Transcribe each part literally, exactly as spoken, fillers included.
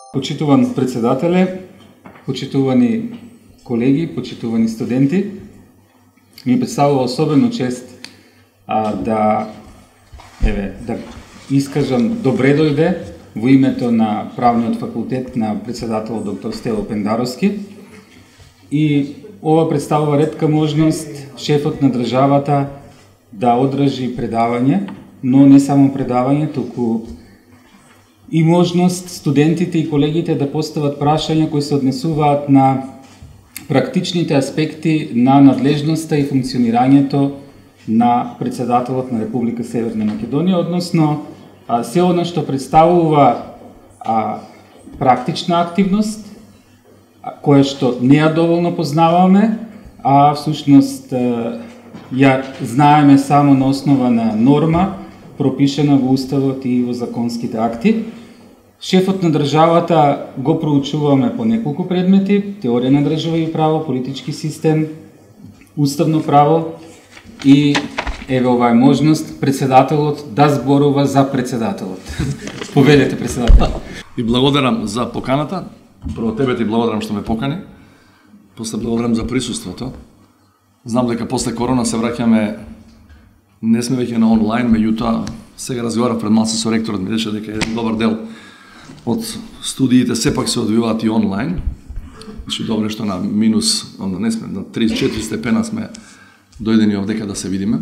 Почитуван председателе, почитувани колеги, почитувани студенти, ми представува особено чест а, да, еве, да искажам добре дојде во името на правниот факултет на председател доктор Стево Пендаровски. И ова представува ретка можност шефот на државата да одржи предавање, но не само предавање, туку и можност студентите и колегите да постават прашања кои се однесуваат на практичните аспекти на надлежноста и функционирањето на председателот на Република Северна Македонија, односно а, се она што представува а, практична активност, а, која што не ја доволно познаваме, а всушност а, ја знаеме само на основа на норма, пропишена во Уставот и во законските акти. Шефот на државата го проучуваме по неколку предмети: теорија на држава и право, политички систем, уставно право и еве ова е можност председателот да зборува за председателот. Поведете, председател. И благодарам за поканата. Прво тебе ти благодарам што ме покани. После благодарам за присуството. Знам дека после корона се враќаме, не сме веќе на онлайн, меѓутоа сега разговарав пред малце со ректорот, ми рече дека еден добар дел од студиите сепак се одвиваат и онлайн. Значи добро што на минус, не сме на триесет и четири степена сме дојдени овдека да се видиме.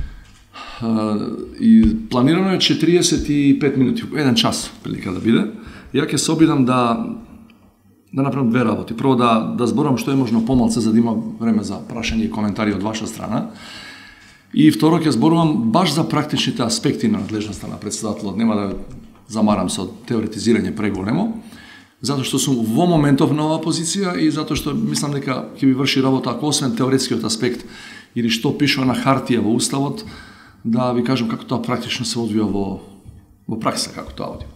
И планирано е четириесет и пет минути, еден час прилика да биде. Ја ќе се обидам да да направам две работи. Прво да да зборам што е можно помалце за да има време за прашање и коментари од ваша страна. И второ ќе зборувам баш за практичните аспекти на надлежноста на председателот. Нема да замарам со теоретизирање преголемо, затоа што сум во моментов на оваа позиција и затоа што мислам дека ќе ви врши работа ако освен теоретскиот аспект или што пишува на хартија во Уставот, да ви кажам како тоа практично се одвива во во пракса, како тоа оди.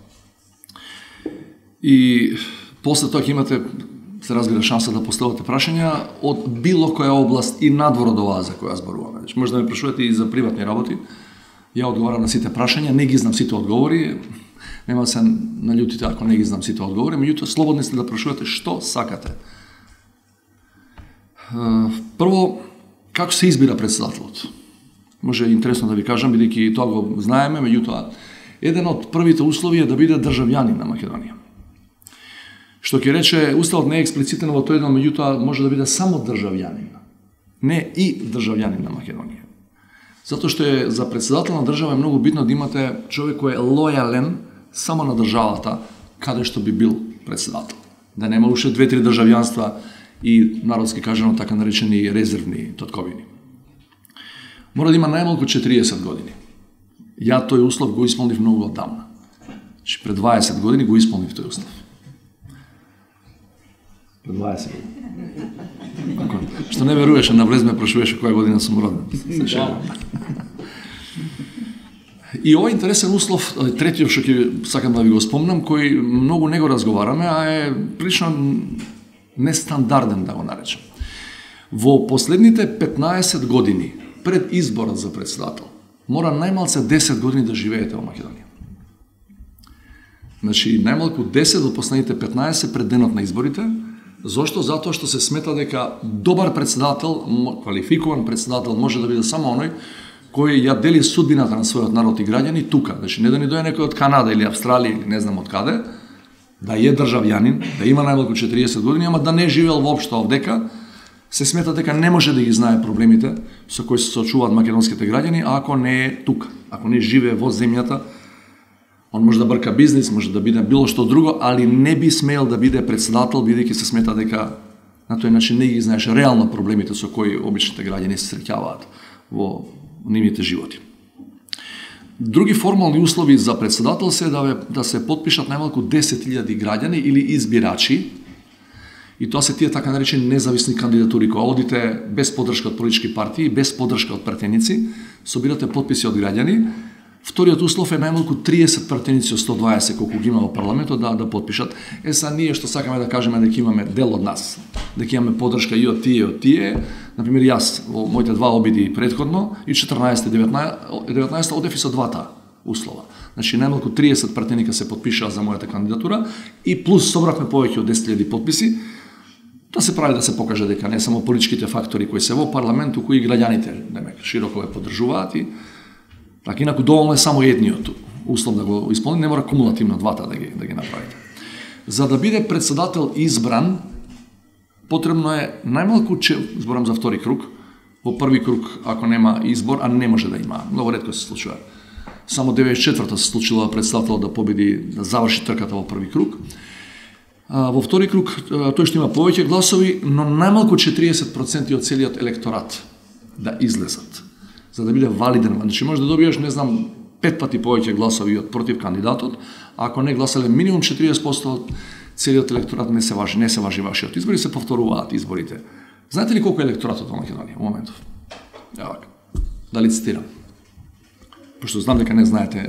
И после тоа ќе имате, се разбира, шанса да поставате прашања од било која област и надвор од оваа за која зборуваме. Значи, може да ме прашувате и за приватни работи. Ја одговарам на сите прашања, не ги знам сите одговори. Нема се наљутите ако не ги знам сите одговори, меѓутоа слободни сте да прашувате што сакате. Прво, како се избира председателот? Може интересно да ви кажам, бидејќи тоа го знаеме, меѓутоа еден од првите услови е да биде државјанин на Македонија. Што ќе рече, Уставот не е експлицитен во тој дел, меѓутоа може да биде само државјанин, не и државјанин на Македонија. Затоа што е за председател на држава е многу битно да имате човек кој е лојален само на државата каде што би бил председател. Да нема уште две-три државјанства и народски кажано така наречени резервни тотковини. Мора да има најмалку четириесет години. Ја тој услов го исполнив многу одамна. Значи пред дваесет години го исполнив тој услов. Пред дваесет години. Ако, што не веруваше, навлез ме прашуваше која година сум роден. И овој интересен услов, третиот што ќе сакам да ви го спомнам, кој многу не го разговараме, а е прилично нестандарден, да го наречам. Во последните петнаесет години пред изборот за председател мора најмалце десет години да живеете во Македонија. Значи, најмалку десет од последните петнаесет пред денот на изборите. Зошто? Затоа што се смета дека добар председател, квалификуван председател може да биде само оној кој ја дели судбината на својот народ и граѓани тука. Значи, не да ни дојде некој од Канада или Австралија или не знам од каде, да е државјанин, да има најмалку четириесет години, ама да не живеел воопшто овдека. Се смета дека не може да ги знае проблемите со кои се соочуваат македонските граѓани, ако не е тука, ако не живее во земјата. Он може да брка бизнис, може да биде било што друго, али не би смеел да биде председател, бидејќи се смета дека на тој начин не ги знаеш реално проблемите со кои обичните граѓани се среќаваат во нивните животи. Други формални услови за председател се да, да се подпишат најмалку десет илјади граѓани или избирачи, и тоа се тие така наречени независни кандидатури, кои одите без поддршка од политички партии, без поддршка од пратеници, собирате подписи од граѓани. Вториот услов е најмалку триесет пратеници од сто дваесет колку ги има во парламентот да да потпишат. Е са ние што сакаме да кажеме дека имаме дел од нас, дека имаме поддршка и од тие и од тие. Например, јас во моите два обиди претходно и четрнаесет и деветнаесет одев и со двата. услова. Значи, најмалку триесет пратеника се потпишаа за мојата кандидатура и плюс собравме повеќе од десет илјади потписи, да се прави да се покаже дека не само политичките фактори кои се во парламент, туку и граѓаните, демек, широко ве поддржуваат и така, инаку доволно е само едниот услов да го исполни, не мора кумулативно двата да ги, да ги направите. За да биде председател избран, потребно е најмалку, че, зборам за втори круг, во први круг, ако нема избор, а не може да има, многу ретко се случува. Само деветдесет и четврта се случила председател да победи, да заврши трката во први круг. Во втори круг тој што има повеќе гласови, но најмалку четириесет проценти од целиот електорат да излезат, за да биде валиден. Значи може да добиеш, не знам, пет пати повеќе гласови од против кандидатот, ако не гласале минимум четириесет проценти од целиот електорат, не се важи, не се важи вашиот избор и се повторуваат изборите. Знаете ли колку е електоратот во Македонија во моментов? Ева, дали цитирам? Пошто знам дека не знаете.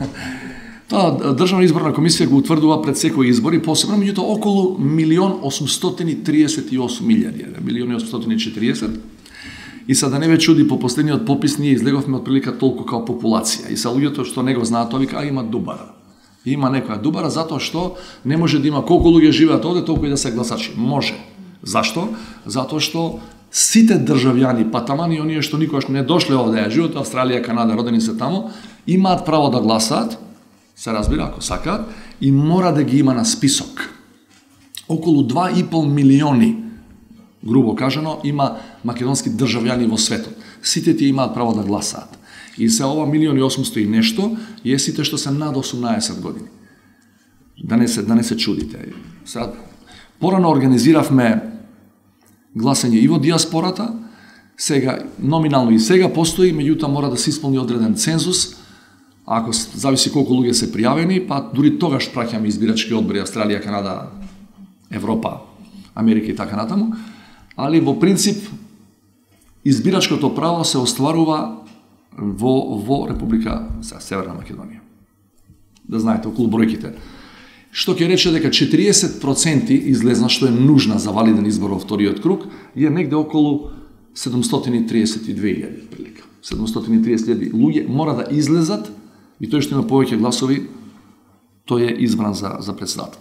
Таа Државна изборна комисија го утврдува пред секој избор и посебно, меѓутоа околу милион осумстотини триесет и осум илјади, милион осумстотини и четириесет. И са да не ве чуди, по последниот попис ние излеговме отприлика толку као популација. И са луѓето што не го знаат, тоа вика, а има дубара. Има некоја дубара затоа што не може да има колку луѓе живеат овде, толку и да се гласачи. Може. Зашто? Затоа што сите државјани, па таман и оние што никогаш не дошле овде, а живеат во Австралија, Канада, родени се тамо, имаат право да гласаат, се разбира, ако сакаат, и мора да ги има на список. Околу два и пол милиони, грубо кажано, има македонски државјани во светот. Сите тие имаат право да гласаат. И се ова милион и осумсто и нешто е сите што се над осумнаесет години. Да не се, да не се чудите. Сега, порано организиравме гласање и во диаспората, сега, номинално и сега постои, меѓутоа мора да се исполни одреден цензус, ако зависи колку луѓе се пријавени, па дури тогаш праќаме избирачки одбори Австралија, Канада, Европа, Америка и така натаму, али во принцип избирачкото право се остварува во, во Република Северна Македонија. Да знаете, околу бројките. Што ќе рече дека четириесет проценти излезна, што е нужна за валиден избор во вториот круг, е негде околу седумстотини и триесет и две илјади прилика. седумстотини и триесет илјади луѓе мора да излезат и тој што има повеќе гласови, тој е избран за, за председател.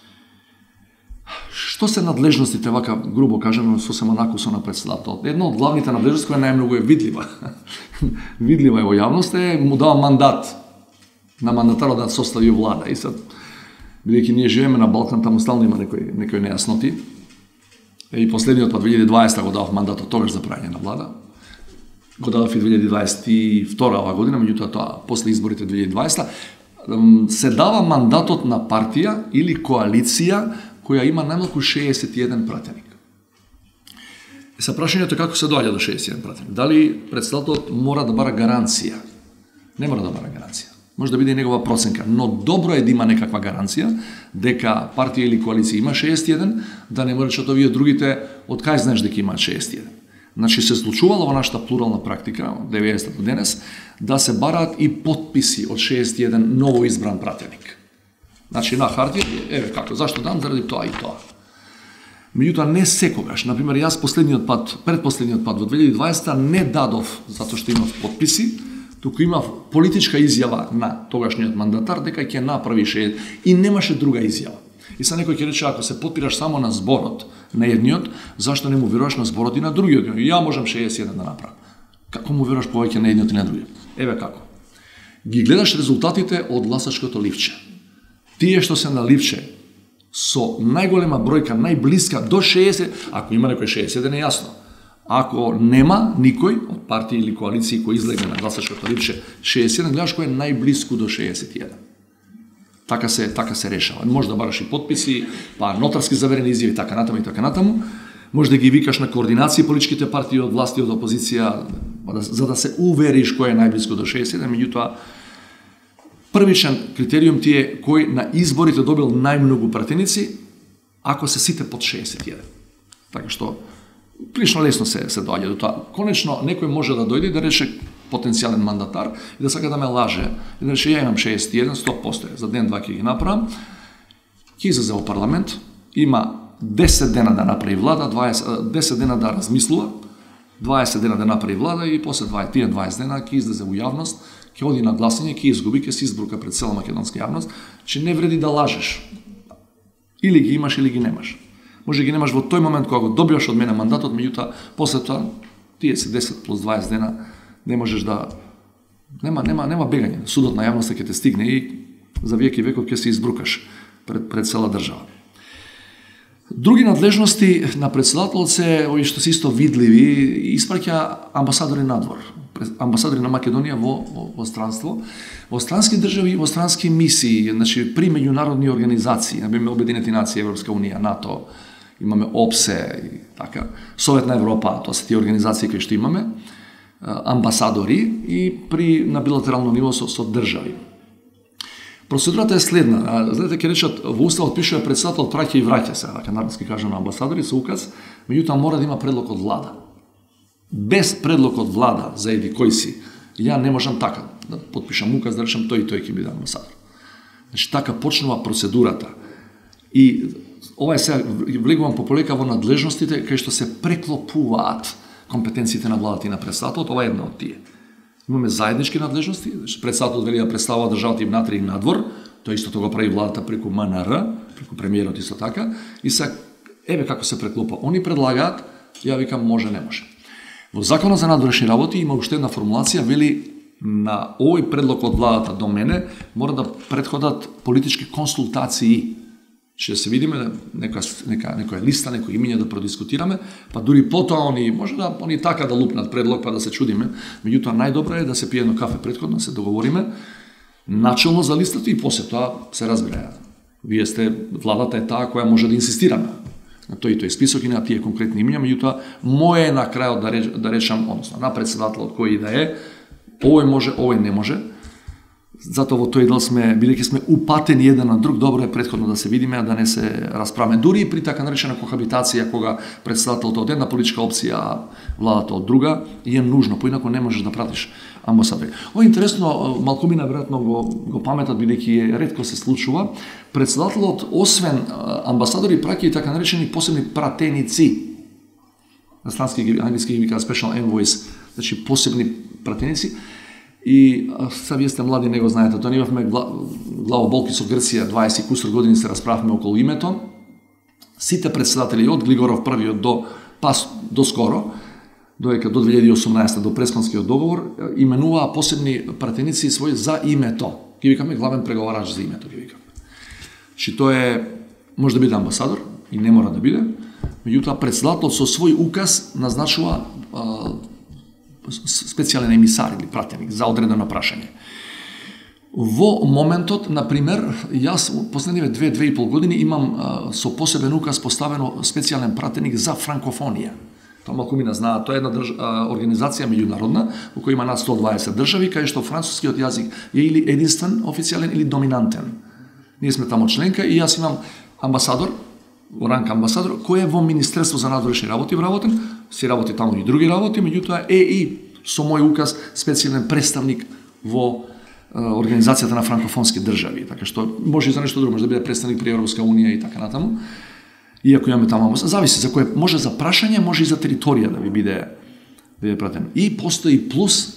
Што се надлежностите, вака грубо кажано, сосема накусо на председател? Една од главните надлежности која најмногу е видлива, видлива е во јавност, е му дава мандат на мандатарот да состави влада. И сад, бидејќи ние живееме на Балкан, таму стално има некои, некои нејасноти. И последниот па две илјади и дваесета го дав мандатот тогаш за праќање на влада. Го дадов и две илјади дваесет и втора ова година, меѓутоа тоа после изборите две илјади и дваесета се дава мандатот на партија или коалиција која има најмалку шеесет и еден пратеник. И са прашањето како се доаѓа до шеесет и еден пратеник. Дали председателот мора да бара гаранција? Не мора да бара гаранција. Може да биде и негова проценка, но добро е да има некаква гаранција дека партија или коалиција има шеесет и еден, да не му речат овие другите од кај знаеш дека имаат шеесет и еден. Значи се случувало во нашата плурална практика од деветдесетте до денес да се бараат и потписи од шеесет и еден ново избран пратеник. Значи на хартија, еве како, зашто дам, заради тоа и тоа. Меѓутоа не секогаш, например јас последниот пат, предпоследниот пат во две илјади и дваесета не дадов затоа што имав потписи, туку имав политичка изјава на тогашниот мандатар дека ќе направи шеесет и немаше друга изјава. И са некој ќе рече, ако се потпираш само на зборот на едниот, зашто не му веруваш на зборот и на другиот? Ја можам шеесет и еден да направам. Како му веруваш повеќе на едниот и на другиот? Еве како. Ги гледаш резултатите од гласачкото ливче. Тие што се на ливче со најголема бројка, најблиска до шеесет, ако има некој шеесет и еден е јасно. Ако нема никој од партија или коалиција кој излеgne на гласачкото ливче шеесет и еден, гледаш кој е најблиску до шеесет и еден. Така се така се решава. Може да бараш и потписи, па нотарски заверени изјави, така натаму и така натаму. Може да ги викаш на координација политичките партии од власт и од опозиција, за да се увериш кој е најблиску до шеесет и еден, меѓутоа првичен критериум ти е кој на изборите добил најмногу пратеници, ако се сите под шеесет и еден. Така што прилично лесно се се доаѓа до тоа. Конечно некој може да дојде и да рече потенцијален мандатар и да сака да ме лаже. И да рече ја имам шеесет и еден, сто проценти за ден два ќе ги направам. Ќе излезе во парламент, има десет дена да направи влада, дваесет, десет дена да размислува, дваесет дена да направи влада и после дваесет, дваесет дена ќе излезе во јавност, ќе оди на гласање, ќе изгуби, ќе се избрука пред цела македонска јавност, че не вреди да лажеш. Или ги имаш, или ги немаш. Може ги немаш во тој момент кога го добиваш од мене мандатот, меѓутоа после тоа тие се десет плюс дваесет дена не можеш да нема нема нема бегање. Судот на јавноста ќе те стигне и за веки веков ќе се избрукаш пред пред цела држава. Други надлежности на председателот се овие што се исто видливи, испраќа амбасадори надвор, амбасадори на Македонија во, во, во странство, во странски држави, во странски мисии, значи при меѓународни организации, например Обединети нации, Европска унија, НАТО, имаме ОПСЕ и така, Совет на Европа, тоа се тие организации кои што имаме, амбасадори и при на билатерално ниво со, со држави. Процедурата е следна. Знаете, ќе речат, во уставот пишува председател праќа и враќа се, така народски кажа на амбасадори со указ, меѓутоа мора да има предлог од влада. Без предлог од влада за еди кој си, ја не можам така да потпишам указ, да речам тој и тој ќе биде амбасадор. Значи така почнува процедурата. И ова е сега влегувам пополека во надлежностите кај што се преклопуваат компетенциите на владата и на председателот, ова е една од тие. Имаме заеднички надлежности, председателот вели да представува државата и внатре и надвор, тоа истото го прави владата преку М Н Р, преку премиерот исто така, и сега, еве како се преклопа. Они предлагаат, ја викам може, не може. Во Законот за надворешни работи има уште една формулација, вели на овој предлог од владата до мене мора да претходат политички консултации. Ще се видиме нека нека некоја листа, некој имиња да продискутираме, па дури потоа они може да они така да лупнат предлог па да се чудиме, меѓутоа најдобро е да се пие едно кафе претходно, се договориме начелно за листата и после тоа се разбере. Вие сте владата е таа која може да инсистира на тој и тој список и на тие конкретни имиња, меѓутоа мој е на крајот да реч, да речам, односно на председателот кој и да е, овој може, овој не може. Затоа во тој дел сме, бидејќи сме упатени еден на друг, добро е претходно да се видиме, а да не се расправаме. Дури и при така наречена кохабитација, кога председателот од една политичка опција, а владата од друга, е нужно, поинако не можеш да пратиш амбасадори. Ова е интересно, малкумина веројатно го, го паметат, бидејќи ретко се случува. Председателот, освен амбасадори, праќа и така наречени посебни пратеници. На странски англиски ги викаат special envoys, значи посебни пратеници. И сега вие сте млади, не го знаете, тоа ние имавме главоболки со Грција, дваесет кусур години се расправавме околу името. Сите председатели од Глигоров првиот до пас до скоро, доека до две илјади и осумнаесета до Пресконскиот договор, именуваа посебни пратеници своји за името. Ги викаме главен преговарач за името, ги викаме. Чи тоа е може да биде амбасадор и не мора да биде, меѓутоа председателот со свој указ назначува специјален емисар или пратеник за одредено прашање. Во моментот, например, јас последниве две, две и пол години имам а, со посебен указ поставено специјален пратеник за франкофонија. Тоа малку мина знаат, тоа е една држ... а, организација меѓународна, во која има над сто дваесет држави, кај што францускиот јазик е или единствен, официјален или доминантен. Ние сме тамо членка и јас имам амбасадор, во ранг амбасадор, кој е во Министерство за надворешни работи вработен, си работи таму и други работи, меѓутоа е и со мој указ специјален представник во е, организацијата на франкофонски држави, така што може и за нешто друго, може да биде представник при Европска унија и така натаму. Иако имаме таму амбасадор, зависи за кој може за прашање, може и за територија да ви биде да биде пратен. И постои плюс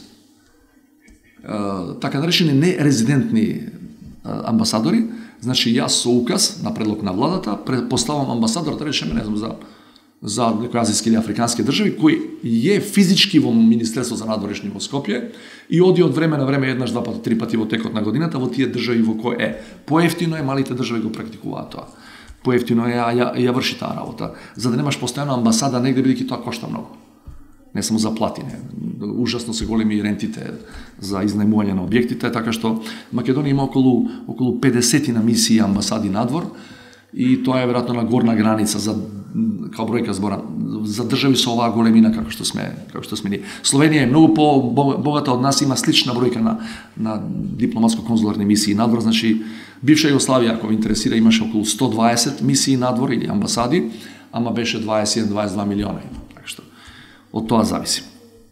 е, така наречени нерезидентни амбасадори. Значи, јас со указ на предлог на владата поставам амбасадор, да речеме, не знам, за, за некои азијски или африкански држави, кој е физички во Министерство за надворешни во Скопје и оди од време на време еднаш, два пати, три пати во текот на годината во тие држави во кој е. Поевтино е, малите држави го практикуваат тоа. Поевтино е, а ја, ја врши таа работа. За да немаш постојано амбасада негде, бидејќи тоа кошта многу. Не само за плати, не. Ужасно се големи рентите за изнајмување на објектите, така што Македонија има околу околу педесет на мисии амбасади надвор и тоа е веројатно на горна граница за као бројка збора за држави со оваа големина како што сме, како што сме ние. Словенија е многу по-богата од нас, има слична бројка на на дипломатско-конзуларни мисии надвор, значи бивша Југославија, ако ви интересира, имаше околу сто дваесет мисии надвор или амбасади, ама беше дваесет и еден до дваесет и два милиона. Така што од тоа зависи.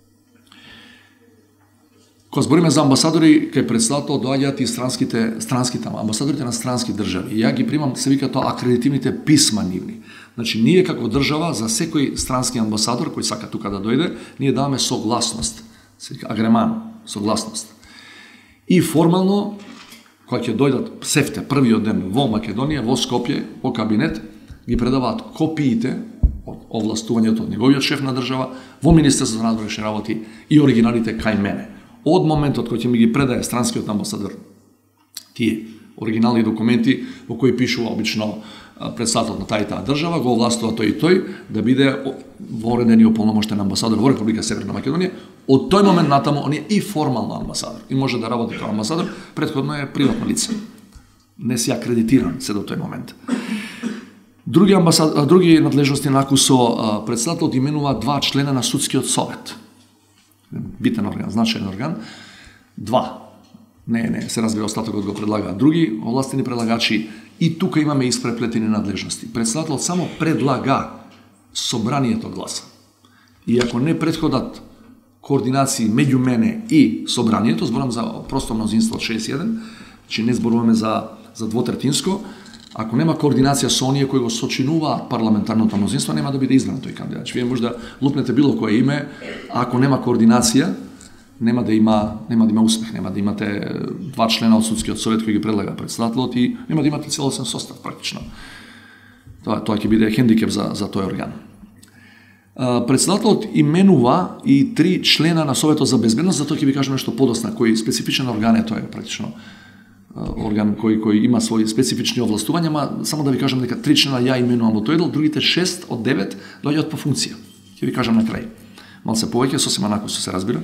Кога збориме за амбасадори, кај председател доаѓаат и странските, странските амбасадорите на странски држави. Ја ги примам, се вика тоа акредитивните писма нивни. Значи, ние како држава, за секој странски амбасадор, кој сака тука да дојде, ние даваме согласност. Се вика агреман, согласност. И формално, кога ќе дојдат сефте првиот ден во Македонија, во Скопје, во кабинет, ги предаваат копиите од овластувањето од неговиот шеф на држава во Министерството за надворешни работи и оригиналите кај мене. Од моментот кој ќе ми ги предае странскиот амбасадор тие оригинални документи во кои пишува обично председателот на таа и таа држава, го овластува тој и тој да биде вореден и ополномоштен амбасадор во Република Северна Македонија. Од тој момент натаму он е и формално амбасадор и може да работи како амбасадор, претходно е приватно лице. Не си акредитиран се до тој момент. Други амбасад... други надлежности на АКУСО председателот именува два члена на судскиот совет. Битен орган, значаен орган. Два. Не, не, се разбира, остатокот го предлагаат други овластени предлагачи и тука имаме испреплетени надлежности. Председателот само предлага, собранието гласа. И ако не претходат координации меѓу мене и собранието, зборам за просто мнозинство од шеесет и еден, че не зборуваме за, за двотретинско, ако нема координација со оние кои го сочинуваат парламентарното мнозинство, нема да биде избран тој кандидат. Вие може да лупнете било кое име, а ако нема координација, нема да има нема да има успех, нема да имате два члена од судскиот совет кои ги предлага председателот и нема да имате целосен состав практично. Тоа тоа ќе биде хендикеп за за тој орган. Председателот именува и три члена на Советот за безбедност, затоа ќе ви кажам нешто подосна, кој специфичен орган е тој практично. Орган кој кој има своји специфични овластувања, ма само да ви кажам дека три члена ја именувам во тој дел, другите шест од девет доаѓаат по функција. Ќе ви кажам на крај. Малце повеќе, сосема накусо се разбира.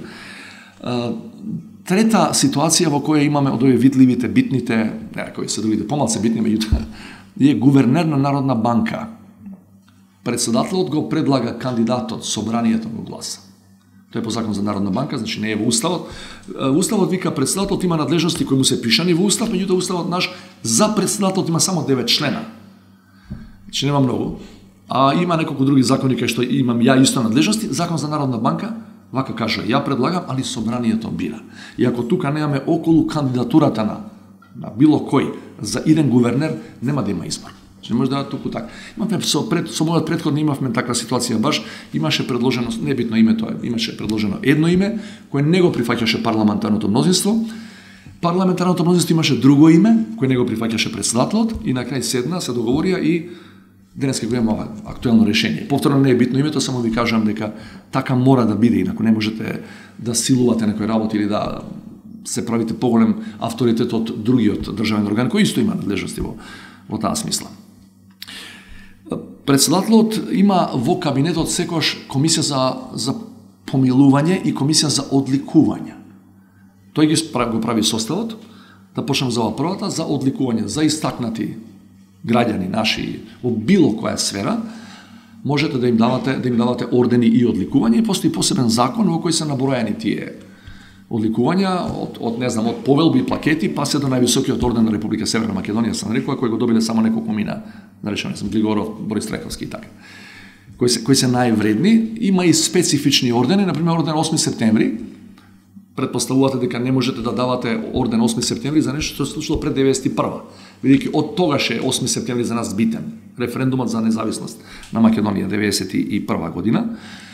Трета ситуација во која имаме од овие видливите, битните, не, кои се другите помалце битни, меѓутоа, е гувернер на Народна банка. Председателот го предлага кандидатот, собранието го гласа. Тоа е по закон за Народна банка, значи не е во уставот. Уставот вика председателот има надлежности кои му се пишани во устав, меѓутоа уставот наш за председателот има само девет члена. Значи нема многу. А има неколку други закони кај што имам ја исто надлежности. Закон за Народна банка вака кажа, ја предлагам, али собранието бира. И ако тука немаме околу кандидатурата на, на било кој за еден гувернер, нема да има избор. Че може да туку така. Имавме со пред со мојот претходно имавме таква ситуација баш, имаше предложено, небитно името е, имаше предложено едно име кое не го прифаќаше парламентарното мнозинство. Парламентарното мнозинство имаше друго име кое не го прифаќаше председателот и на крај седна, се договорија и денеска го имаме актуелно решение. Повторно не е битно името, само ви кажам дека така мора да биде, инаку не можете да силувате некој работа или да се правите поголем авторитет од другиот државен орган кој исто има надлежности во во таа смисла. Председателот има во кабинетот секојаш комисија за за помилување и комисија за одликување. Тој ги го прави составот, да почнем за ова првата, за одликување, за истакнати граѓани наши во било која сфера, можете да им давате да им давате ордени и одликување, и постои посебен закон во кој се набројани тие одликувања од, од не знам, од повелби и плакети, па се до највисокиот орден на Република Северна Македонија, се нарекува, кој го добиле само неколку мина, да речеме, сам Глигоров, Борис Трековски и така. Кои се кои се највредни, има и специфични ордени, например орден осми септември. Предпоставувате дека не можете да давате орден осми септември за нешто што се случило пред деветдесет и прва. Бидејќи од тогаш е осми септември за нас битен. Референдумот за независност на Македонија деветдесет и прва година.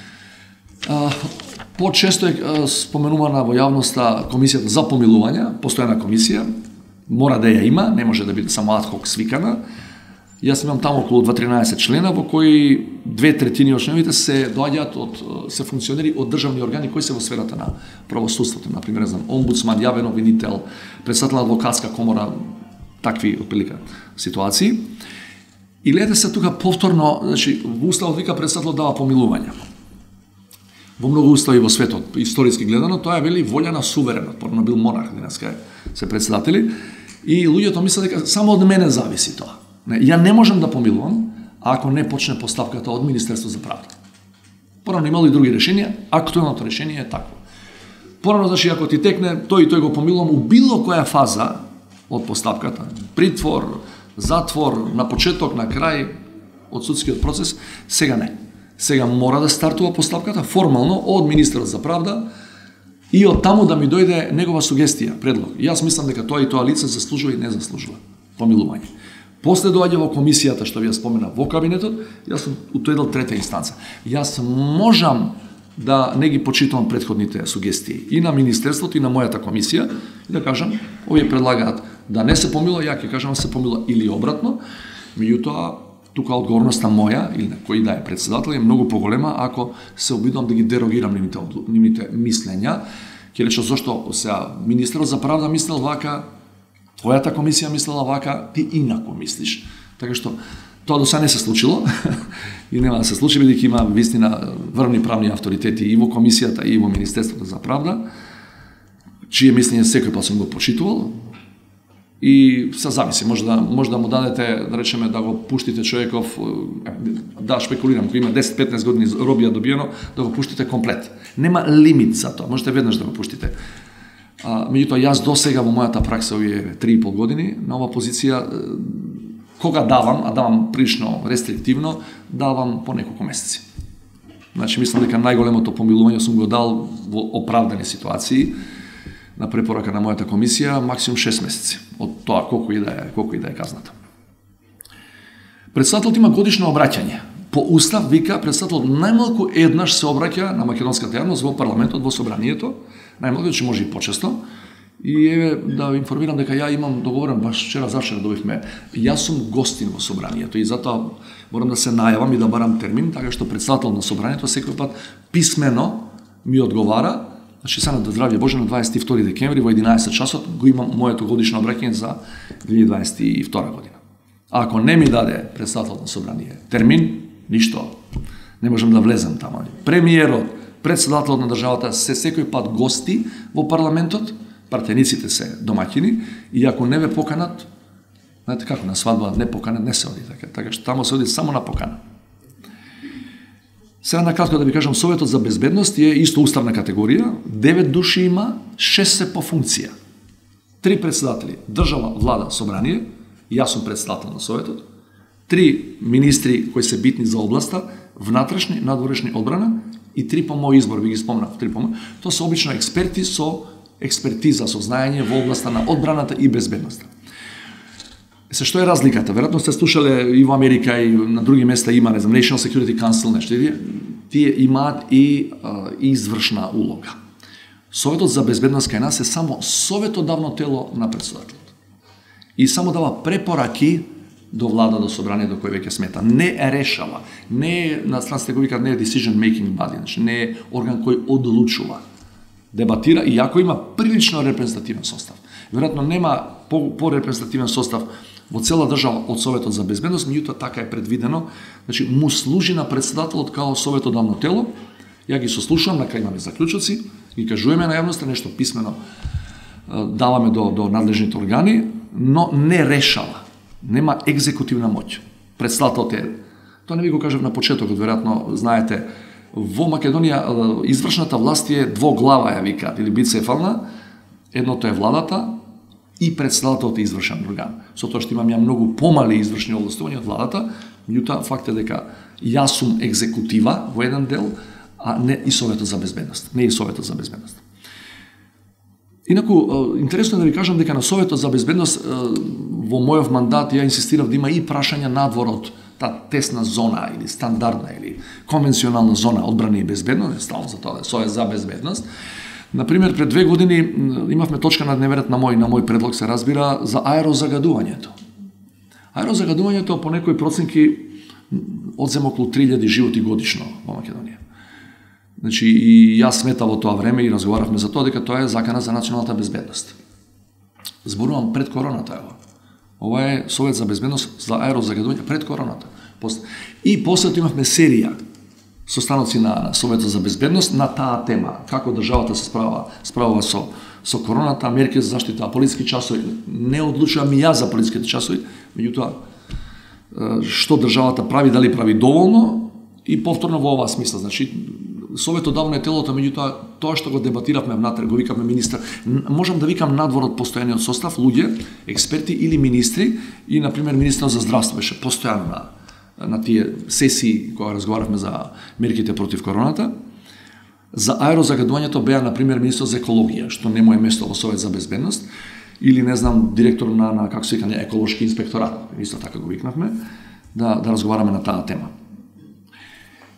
Почесто е споменувана во јавноста комисијата за помилување, постојана комисија, мора да ја има, не може да биде само адхок свикана. Јас имам таму околу дваесет члена во кои две третини од членовите се доаѓаат од се функционери од државни органи кои се во сферата на правосудството, на пример, знам, омбудсман, јавен обвинител, председател на адвокатска комора, такви отприлика ситуации. И гледате се тука повторно, значи во уставот вика председател дава помилување. Во многу устави во светот, историски гледано, тоа е вели волја на суверенот, порано бил монарх, денеска се председатели, и луѓето мислат дека само од мене зависи тоа. Не, ја не можам да помилувам ако не почне постапката од Министерство за правда. Порано имало и други решенија, актуелното решение е такво. Порано, значи, ако ти текне тој и тој го помилувам у било која фаза од постапката, притвор, затвор, на почеток, на крај од судскиот процес, сега не. Сега мора да стартува постапката формално од Министерот за правда и од таму да ми дојде негова сугестија, предлог. Јас мислам дека тоа и тоа лице заслужува и не заслужува помилување. После доаѓа во комисијата, што ви ја спомена, во кабинетот, јас сум утоедал трета инстанца. Јас можам да не ги почитувам претходните сугестии и на Министерството и на мојата комисија и да кажам, овие предлагаат да не се помилува, ја ќе кажам се помилува или обратно, меѓутоа тука одговорноста моја или на кој да е председател е многу поголема ако се обидам да ги дерогирам нивните нивните мислења. Ќе речам зошто сега министерот за правда мислел вака, твојата комисија мислела вака, ти инако мислиш. Така што тоа до сега не се случило и нема да се случи, бидејќи има вистина врвни правни авторитети и во комисијата и во Министерството за правда, чие мислење секој пат сум го почитувал. И се зависи, може да, може да му дадете, да речеме, да го пуштите човеков, да шпекулирам, кој има десет-петнаесет години робија добиено, да го пуштите комплет. Нема лимит за тоа, можете веднаш да го пуштите. А, меѓутоа, јас до сега во мојата пракса, овие три и пол години, на ова позиција, кога давам, а давам прилично рестриктивно, давам по неколку месеци. Значи, мислам дека најголемото помилување сум го дал во оправдани ситуации, на препорака на мојата комисија, максимум шест месеци, од тоа колку и да е, колку и да е казната. Председателот има годишно обраќање. По устав вика председателот најмалку еднаш се обраќа на македонската јавност во парламентот, во собранието, најмалку че може и почесто. И еве да ви информирам дека ја имам договорен, баш вчера завчера добивме, јас сум гостин во собранието и затоа морам да се најавам и да барам термин, така што председател на собранието секој пат писмено ми одговара. Значи, сега да здравје Боже, на дваесет и втори декември во единаесет часот го имам моето годишно обраќање за две илјади дваесет и втора година. А ако не ми даде председател на собрание термин, ништо, не можам да влезам таму. Премиерот, председателот на државата се секој пат гости во парламентот, партениците се домаќини и ако не ве поканат, знаете како на свадба не поканат, не се оди така, така што таму се оди само на покана. Сега накратко да ви кажам, Советот за безбедност е исто уставна категорија, девет души има, шест се по функција. Три председатели, држава, влада, собрание, јас сум председател на Советот, три министри кои се битни за областа, внатрешни, надворешни, одбрана и три по мој избор, ви ги спомнав, три по мој. Тоа се обично експерти со експертиза, со знаење во областа на одбраната и безбедноста. Се што е разликата? Веројатно сте слушале и во Америка и на други места има, не знам, National Security Council, нешто. Тие имаат и, а, и извршна улога. Советот за безбедност кај нас е само советодавно тело на председателот. И само дава препораки до влада, до собрание, до кој веќе смета. Не е решава. Не е, на странците го викаат, не е decision making body, значи не е орган кој одлучува. Дебатира, и ако има прилично репрезентативен состав. Веројатно нема по, по репрезентативен состав во цела држава од Советот за безбедност, меѓутоа така е предвидено, значи му служи на председателот као советодавно тело. Ја ги сослушувам, на кај имаме заклучоци, ги кажуваме на јавноста, нешто писмено даваме до, до надлежните органи, но не решава. Нема екзекутивна моќ. Председателот е, тоа не ви го кажав на почетокот, веројатно знаете, во Македонија извршната власт е двоглава, ја викаат, или бицефална. Едното е владата и председателот е извршен орган. Со тоа што имам ја многу помали извршни овластувања од владата, меѓутоа факт е дека јас сум екзекутива во еден дел, а не и Советот за безбедност. Не и Советот за безбедност. Инаку, интересно е да ви кажам дека на Советот за безбедност во мојов мандат ја инсистирав да има и прашања надвор од таа тесна зона или стандардна или конвенционална зона одбрана и безбедност, стално за тоа, Совет за безбедност. Например, пред две години имавме точка на дневен ред на мој, на мој предлог се разбира за аерозагадувањето. Аерозагадувањето по некои проценки одзема околу три илјади животи годишно во Македонија. Значи, и јас сметав во тоа време и разговаравме за тоа дека тоа е закана за националната безбедност. Зборувам пред короната ево. Ова е Совет за безбедност за аерозагадување пред короната. И после тоа имавме серија состаноци на Советот за безбедност на таа тема, како државата се справа, справува со со короната, мерки за заштита, полициски часови. Не одлучувам и јас за полициските часови, меѓутоа што државата прави, дали прави доволно и повторно во оваа смисла. Значи, Советот давно е телото, меѓутоа тоа што го дебатиравме внатре, го викавме министар, можам да викам надвор од постојаниот состав луѓе, експерти или министри, и на пример министерот за здравство беше постојано на на тие сесии кога разговаравме за мерките против короната. За аерозагадувањето беа на пример министерот за екологија, што не му е место во Совет за безбедност, или не знам директор на, на како се вика, еколошки инспекторат, исто така го викнавме, да да разговараме на таа тема.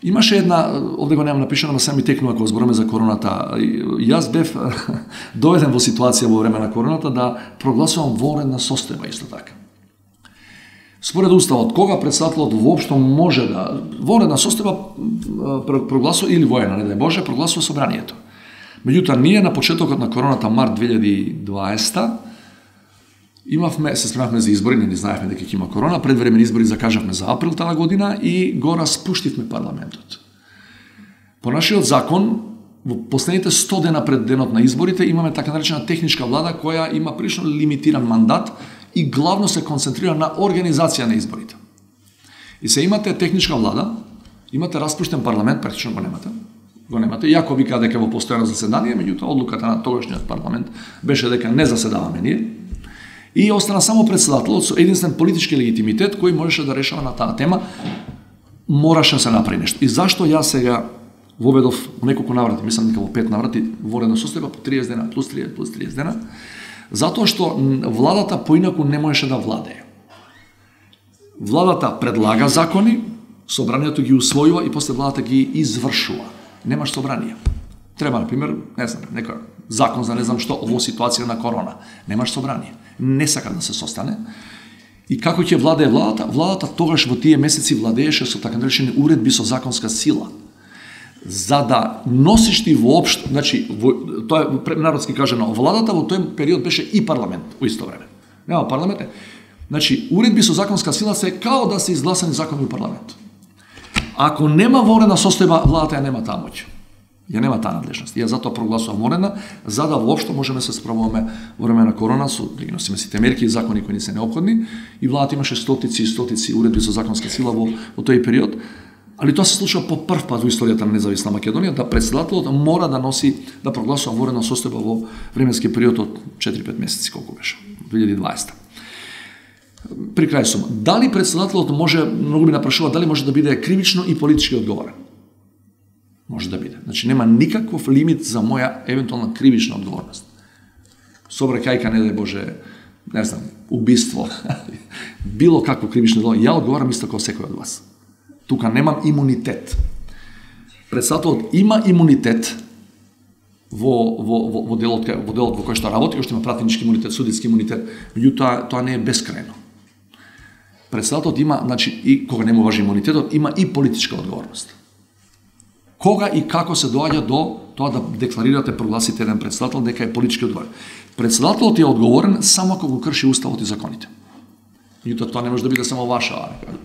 Имаше една, овде го немам напишано, но сам ми текнува кога збориме за короната. Јас бев доведен во ситуација во време на короната да прогласувам воредна состојба исто така. Според уставот, кога председателот воопшто може да воредна состојба прогласува или воена, не дај Боже, прогласува собранието. Меѓутоа, ние на почетокот на короната март две илјади и дваесета имавме, се спремавме за избори, не ни знаевме дека ќе има корона, предвремени избори закажавме за април таа година и го распуштивме парламентот. По нашиот закон, во последните сто дена пред денот на изборите имаме така наречена техничка влада која има прилично лимитиран мандат и главно се концентрира на организација на изборите. И се имате техничка влада, имате распуштен парламент, практично го немате, го немате, иако вика дека во постојано заседание, меѓутоа одлуката на тогашниот парламент беше дека не заседаваме ние, и остана само председателот со единствен политички легитимитет кој можеше да решава на таа тема, мораше да се направи нешто. И зашто јас сега воведов неколку наврати, мислам дека во пет наврати, воредна состојба по триесет дена, плюс триесет, плюс триесет дена, затоа што владата поинаку не можеше да владее. Владата предлага закони, собранието ги усвојува и после владата ги извршува. Немаш собрание. Треба, например, не знам, некој закон за не знам што во ситуација на корона. Немаш собрание. Не сака да се состане. И како ќе владее владата? Владата тогаш во тие месеци владееше со така наречени уредби со законска сила. За да носиш ти воопшто, значи, во, тоа е народски кажано, владата во тој период беше и парламент во исто време. Нема парламент. Значи, уредби со законска сила се као да се изгласани закони во парламент. Ако нема воредна состојба, владата ја нема таа моќ. Ја нема таа надлежност. Ја затоа прогласувам воредна, за да воопшто можеме да се справуваме во време на корона, со да ги носиме сите мерки и закони кои ни се неопходни, и владата имаше стотици и стотици уредби со законска сила во, во тој период. Али тоа се случува по прв пат во историјата на независна Македонија, да председателот мора да носи, да прогласува воредна состојба во временски период од четири-пет месеци, колку беше, две илјади и дваесета. При крај сум, дали председателот може, многу ми напрашува, дали може да биде кривично и политички одговорен? Може да биде. Значи, нема никаков лимит за моја евентуална кривична одговорност. Собрекајка, не дај Боже, не знам, убиство, било какво кривично дело, ја одговарам исто како секој од вас. Тука немам имунитет. Председателот има имунитет во, во, во, во, делот, во делот во кој што работи, уште има пратенички имунитет, судитски имунитет, меѓутоа тоа не е бескрајно. Председателот има, значи, и кога не му важи имунитетот, има и политичка одговорност. Кога и како се доаѓа до тоа да декларирате, прогласите еден председател дека е политички одговорен. Председателот е одговорен само ако го крши уставот и законите. Меѓутоа тоа не може да биде само ваша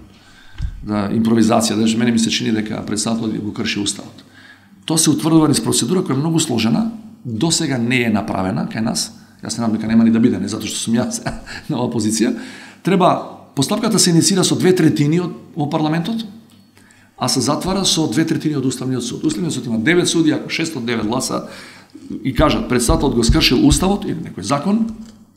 да импровизација, дека мене ми се чини дека председателот го крши уставот. Тоа се утврдува низ процедура која е многу сложена, досега не е направена кај нас. Јас се надам дека нема ни да биде, не затоа што сум јас на оваа позиција. Треба постапката се инициира со две третини од во парламентот, а се затвара со две третини од Уставниот суд. Уставниот суд има девет суди, ако шестстотини и девет гласа и кажат председателот го скршил уставот или некој закон,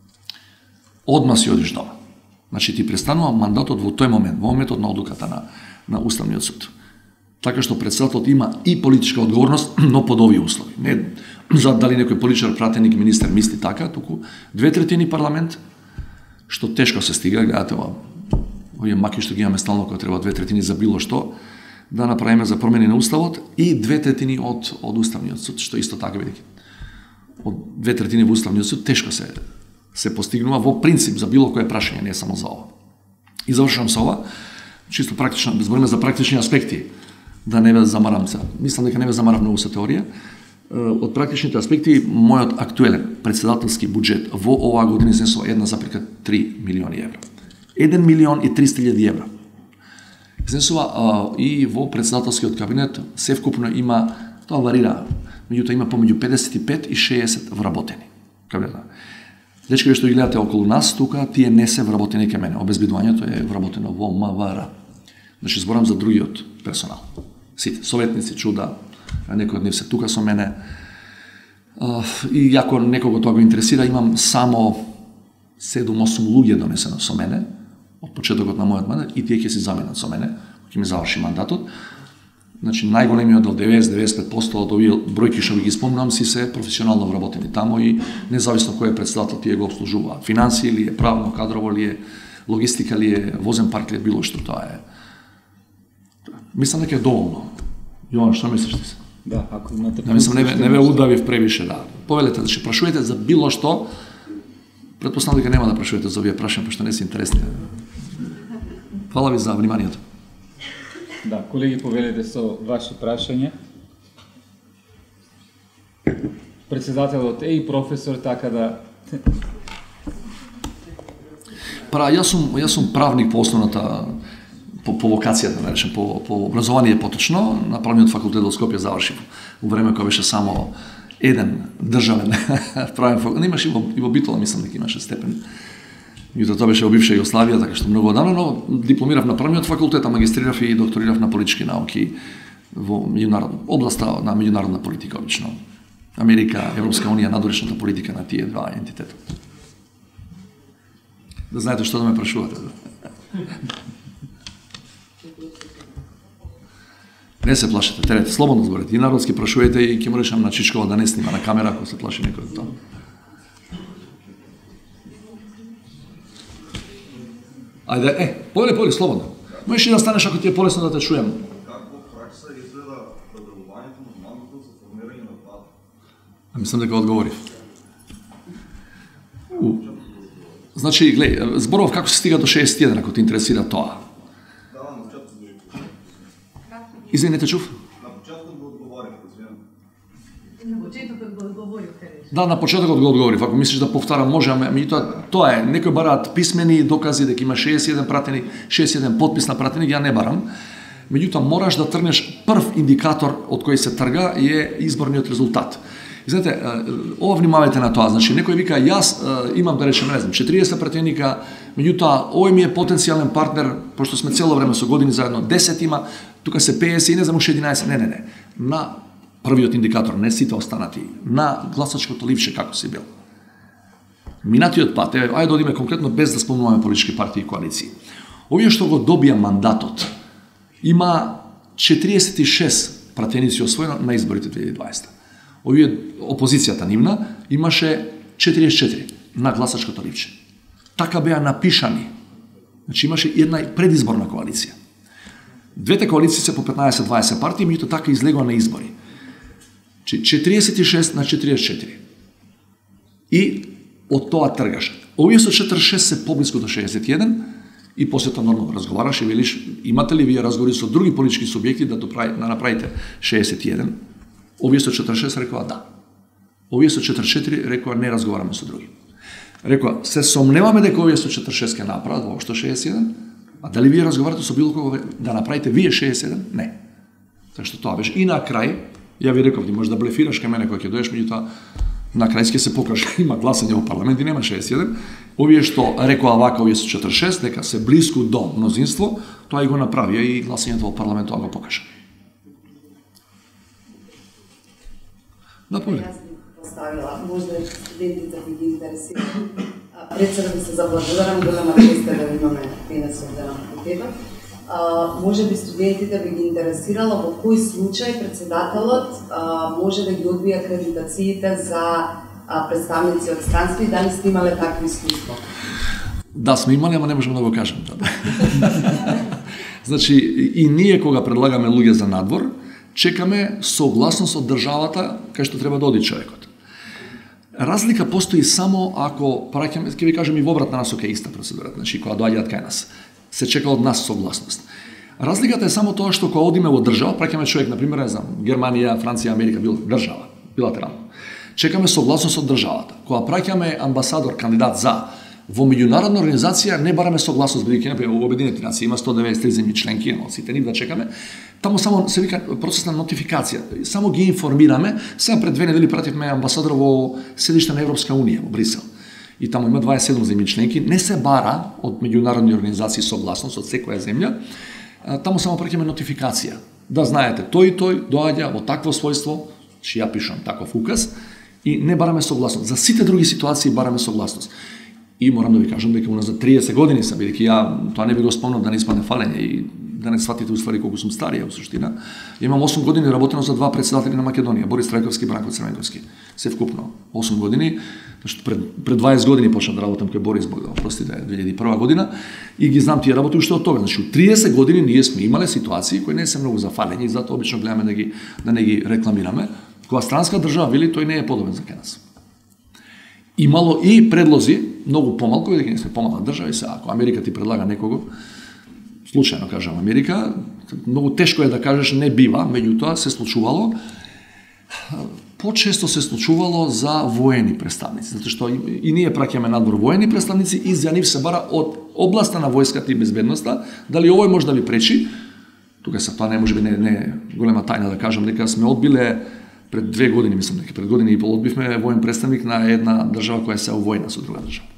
одма си одиш дома. Значи ти престанува мандатот во тој момент, во моментот на одлуката на на Уставниот суд. Така што председателот има и политичка одговорност, но под овие услови. Не за дали некој политичар, пратеник, министер мисли така, туку две третини парламент, што тешко се стига, гледате ова, овие маки што ги имаме стално кои треба две третини за било што, да направиме за промени на уставот и две третини од од Уставниот суд, што исто така бидејќи од две третини во Уставниот суд тешко се се постигнува во принцип за било кое прашање, не само за ова. И завршувам со ова, чисто практично, збориме за практични аспекти, да не ве замарам се. Мислам дека не ве замарам многу со теорија. Од практичните аспекти, мојот актуелен председателски буџет во оваа година изнесува една запирка три милиони евра. еден милион и триста илјади евра. Изнесува а, и во председателскиот кабинет се вкупно има, тоа варира, меѓутоа има помеѓу педесет и пет и шеесет вработени. Кабинета. Дечки што ги гледате околу нас, тука тие не се вработени кај мене. Обезбедувањето е вработено во МВР. Значи зборам за другиот персонал. Сите советници, чуда, некои од нив се тука со мене. А, и ако некого тоа го интересира, имам само седум-осум луѓе донесено со мене од почетокот на мојот мандат и тие ќе се заменат со мене, ќе ми заврши мандатот. Значи, најголемиот од деветдесет до деветдесет и пет проценти од овие бројки што ги спомнам си се професионално вработени тамо и независно кој е председател тие го обслужуваат. Финансии ли е, правно, кадрово ли е, логистика ли е, возен парк ли е, било што тоа е. Мислам дека е доволно Јован, што мислиш ти се? Да, ако имате... Да, мислам, не, не ве удавив превише, да. Повелете, значи, прашувате за било што, предпоставам дека нема да прашувате за овие прашања, пошто не се интересни. Фала ви за вниманието. Да, колеги, повелете со ваши прашања. Председателот е и професор, така да... Пра, јас сум, јас сум правник по основната, по, по вокацијата, да речем, по, по образование поточно, на правниот факултет во Скопје завршив. У време кога беше само еден државен правен факултет. Не имаше и во, и во Битола, мислам дека имаше степен. Меѓутоа тоа беше во бивша Југославија, така што многу одамна, но дипломирав на правниот факултет, а магистрирав и докторирав на политички науки во меѓународна областа на меѓународна политика обично. Америка, Европска унија, надворешната политика на тие два ентитета. Да знаете што да ме прашувате. Не се плашете, терете, слободно зборете. И народски прашувате и ќе му решам на Чичкова да не снима на камера ако се плаши некој од тоа. Ајде, е, поле, поле, слободно. Можеш и да станеш ако ти е полесно да те чуем. Како пракса изгледа пределувањето на мандатот за формирање на влада? А мислам дека одговорив. У. Значи, глеј, зборов како се стига до шеесет и еден, ако те интересира тоа. Да, на почетокот го Извини, не те чув? На почетокот го одговорив, извинам. На почетокот го одговорив, кажеш. Да, на почетокот го одговорив. Ако мислиш да повторам, може, ама меѓутоа тоа е, некои бараат писмени докази дека има шеесет и еден пратеник, шеесет и еден подпис на пратеник, ја не барам. Меѓутоа мораш да тргнеш прв индикатор од кој се трга е изборниот резултат. И знаете, ова внимавајте на тоа, значи некој вика јас имам да речем, не знам, четириесет пратеника, меѓутоа овој ми е потенцијален партнер, пошто сме цело време со години заедно, десет има, тука се пеесет и не знам уште единаесет, не, не, не. На првиот индикатор, не сите останати, на гласачкото ливче како си бил. Минатиот пат, е, ајде да одиме конкретно без да спомнуваме политички партии и коалиции. Овие што го добија мандатот, има четириесет и шест пратеници освоено на изборите две илјади и дваесета. Овие опозицијата нивна имаше четириесет и четири на гласачкото ливче. Така беа напишани. Значи имаше една предизборна коалиција. Двете коалиции се по петнаесет дваесет партии, меѓутоа така излегува на избори. четириесет и шест на четириесет и четири. И од тоа тргаш. Овие со четириесет и шест се поблиску до шеесет и еден и после тоа нормално разговараш и велиш, имате ли вие разговори со други политички субјекти да, доправи, да направите шеесет и еден? Овие со четириесет и шест рекоа да. Овие со четириесет и четири рекоа не разговараме со други. Рекоа, се сомневаме дека овие со четириесет и шест ќе направат воопшто шеесет и еден, а дали вие разговарате со било кого да направите вие шеесет и еден? Не. Така што тоа беше. И на крај, ја ви реков, ти можеш да блефираш кај мене кој ќе доеш, меѓутоа на крај ќе се покаже, има гласање во парламент и нема шеесет и еден. Овие што рекоа вака, овие со четириесет и шест, дека се блиску до мнозинство, тоа и го направија и гласањето во парламент тоа го покаже. Да, поле. Јас би поставила, можда и студентите би ги интересира. Пред се да ви се заблагодарам, голема чест да ви имаме денес овде на факултетот. Може би студентите би ги интересирала во кој случај председателот а, може да ги одбие акредитациите за а, представници од странство и дали сте имале такво искуство? Да, сме имали, ама не можеме да го кажем тоа. Значи, и ние кога предлагаме луѓе за надвор, чекаме согласност од државата кај што треба да оди човекот. Разлика постои само ако праќаме, ќе ви кажем и во обратна насока е иста процедура, значи кога доаѓаат кај нас, се чека од нас согласност. Разликата е само тоа што кога одиме во држава, праќаме човек, на пример, не знам, Германија, Франција, Америка, бил држава, билатерално. Чекаме согласност од државата. Кога праќаме амбасадор, кандидат за во меѓународна организација, не бараме согласност, бидејќи например во Обединените нации има сто деветдесет и три земји членки, но сите нив да чекаме. Таму само се вика процес на нотификација. Само ги информираме. Сега пред две недели пративме амбасадор во седиште на Европска унија во Брисел. И таму има дваесет и седум земји членки. Не се бара од меѓународни организации согласност од секоја земја. Таму само праќаме нотификација. Да знаете, тој и тој доаѓа во такво својство, че ја пишам таков указ, и не бараме согласност. За сите други ситуации бараме согласност. И морам да ви кажам дека уназад триесет години сам, бидејќи ја тоа не би го спомнал да не испадне фалење и да не сватите уствари колку сум старија во суштина. Имам осум години работено за два председатели на Македонија, Борис Трајковски и Бранко Црвенковски. Се вкупно осум години, што пред пред дваесет години почнав да работам кај Борис Богдан, простите, две илјади и прва година, и ги знам тие работи уште од тога. Значи, у триесет години ние сме имале ситуации кои не се многу зафалени и затоа обично гледаме да ги да не ги рекламираме. Кога странска држава вели тој не е подобен за кај нас. Имало и предлози, многу помалку, бидејќи не сме помалка држава, и се ако Америка ти предлага некого, случајно кажам Америка, многу тешко е да кажеш не бива, меѓутоа се случувало, почесто се случувало за воени представници, затоа што и ние праќаме надвор воени представници и за нив се бара од областа на војската и безбедноста, дали овој може да ви пречи. Тука се тоа не може би не, не голема тајна да кажам, дека сме одбиле пред две години, мислам дека пред година и пол одбивме воен представник на една држава која се војна со друга држава.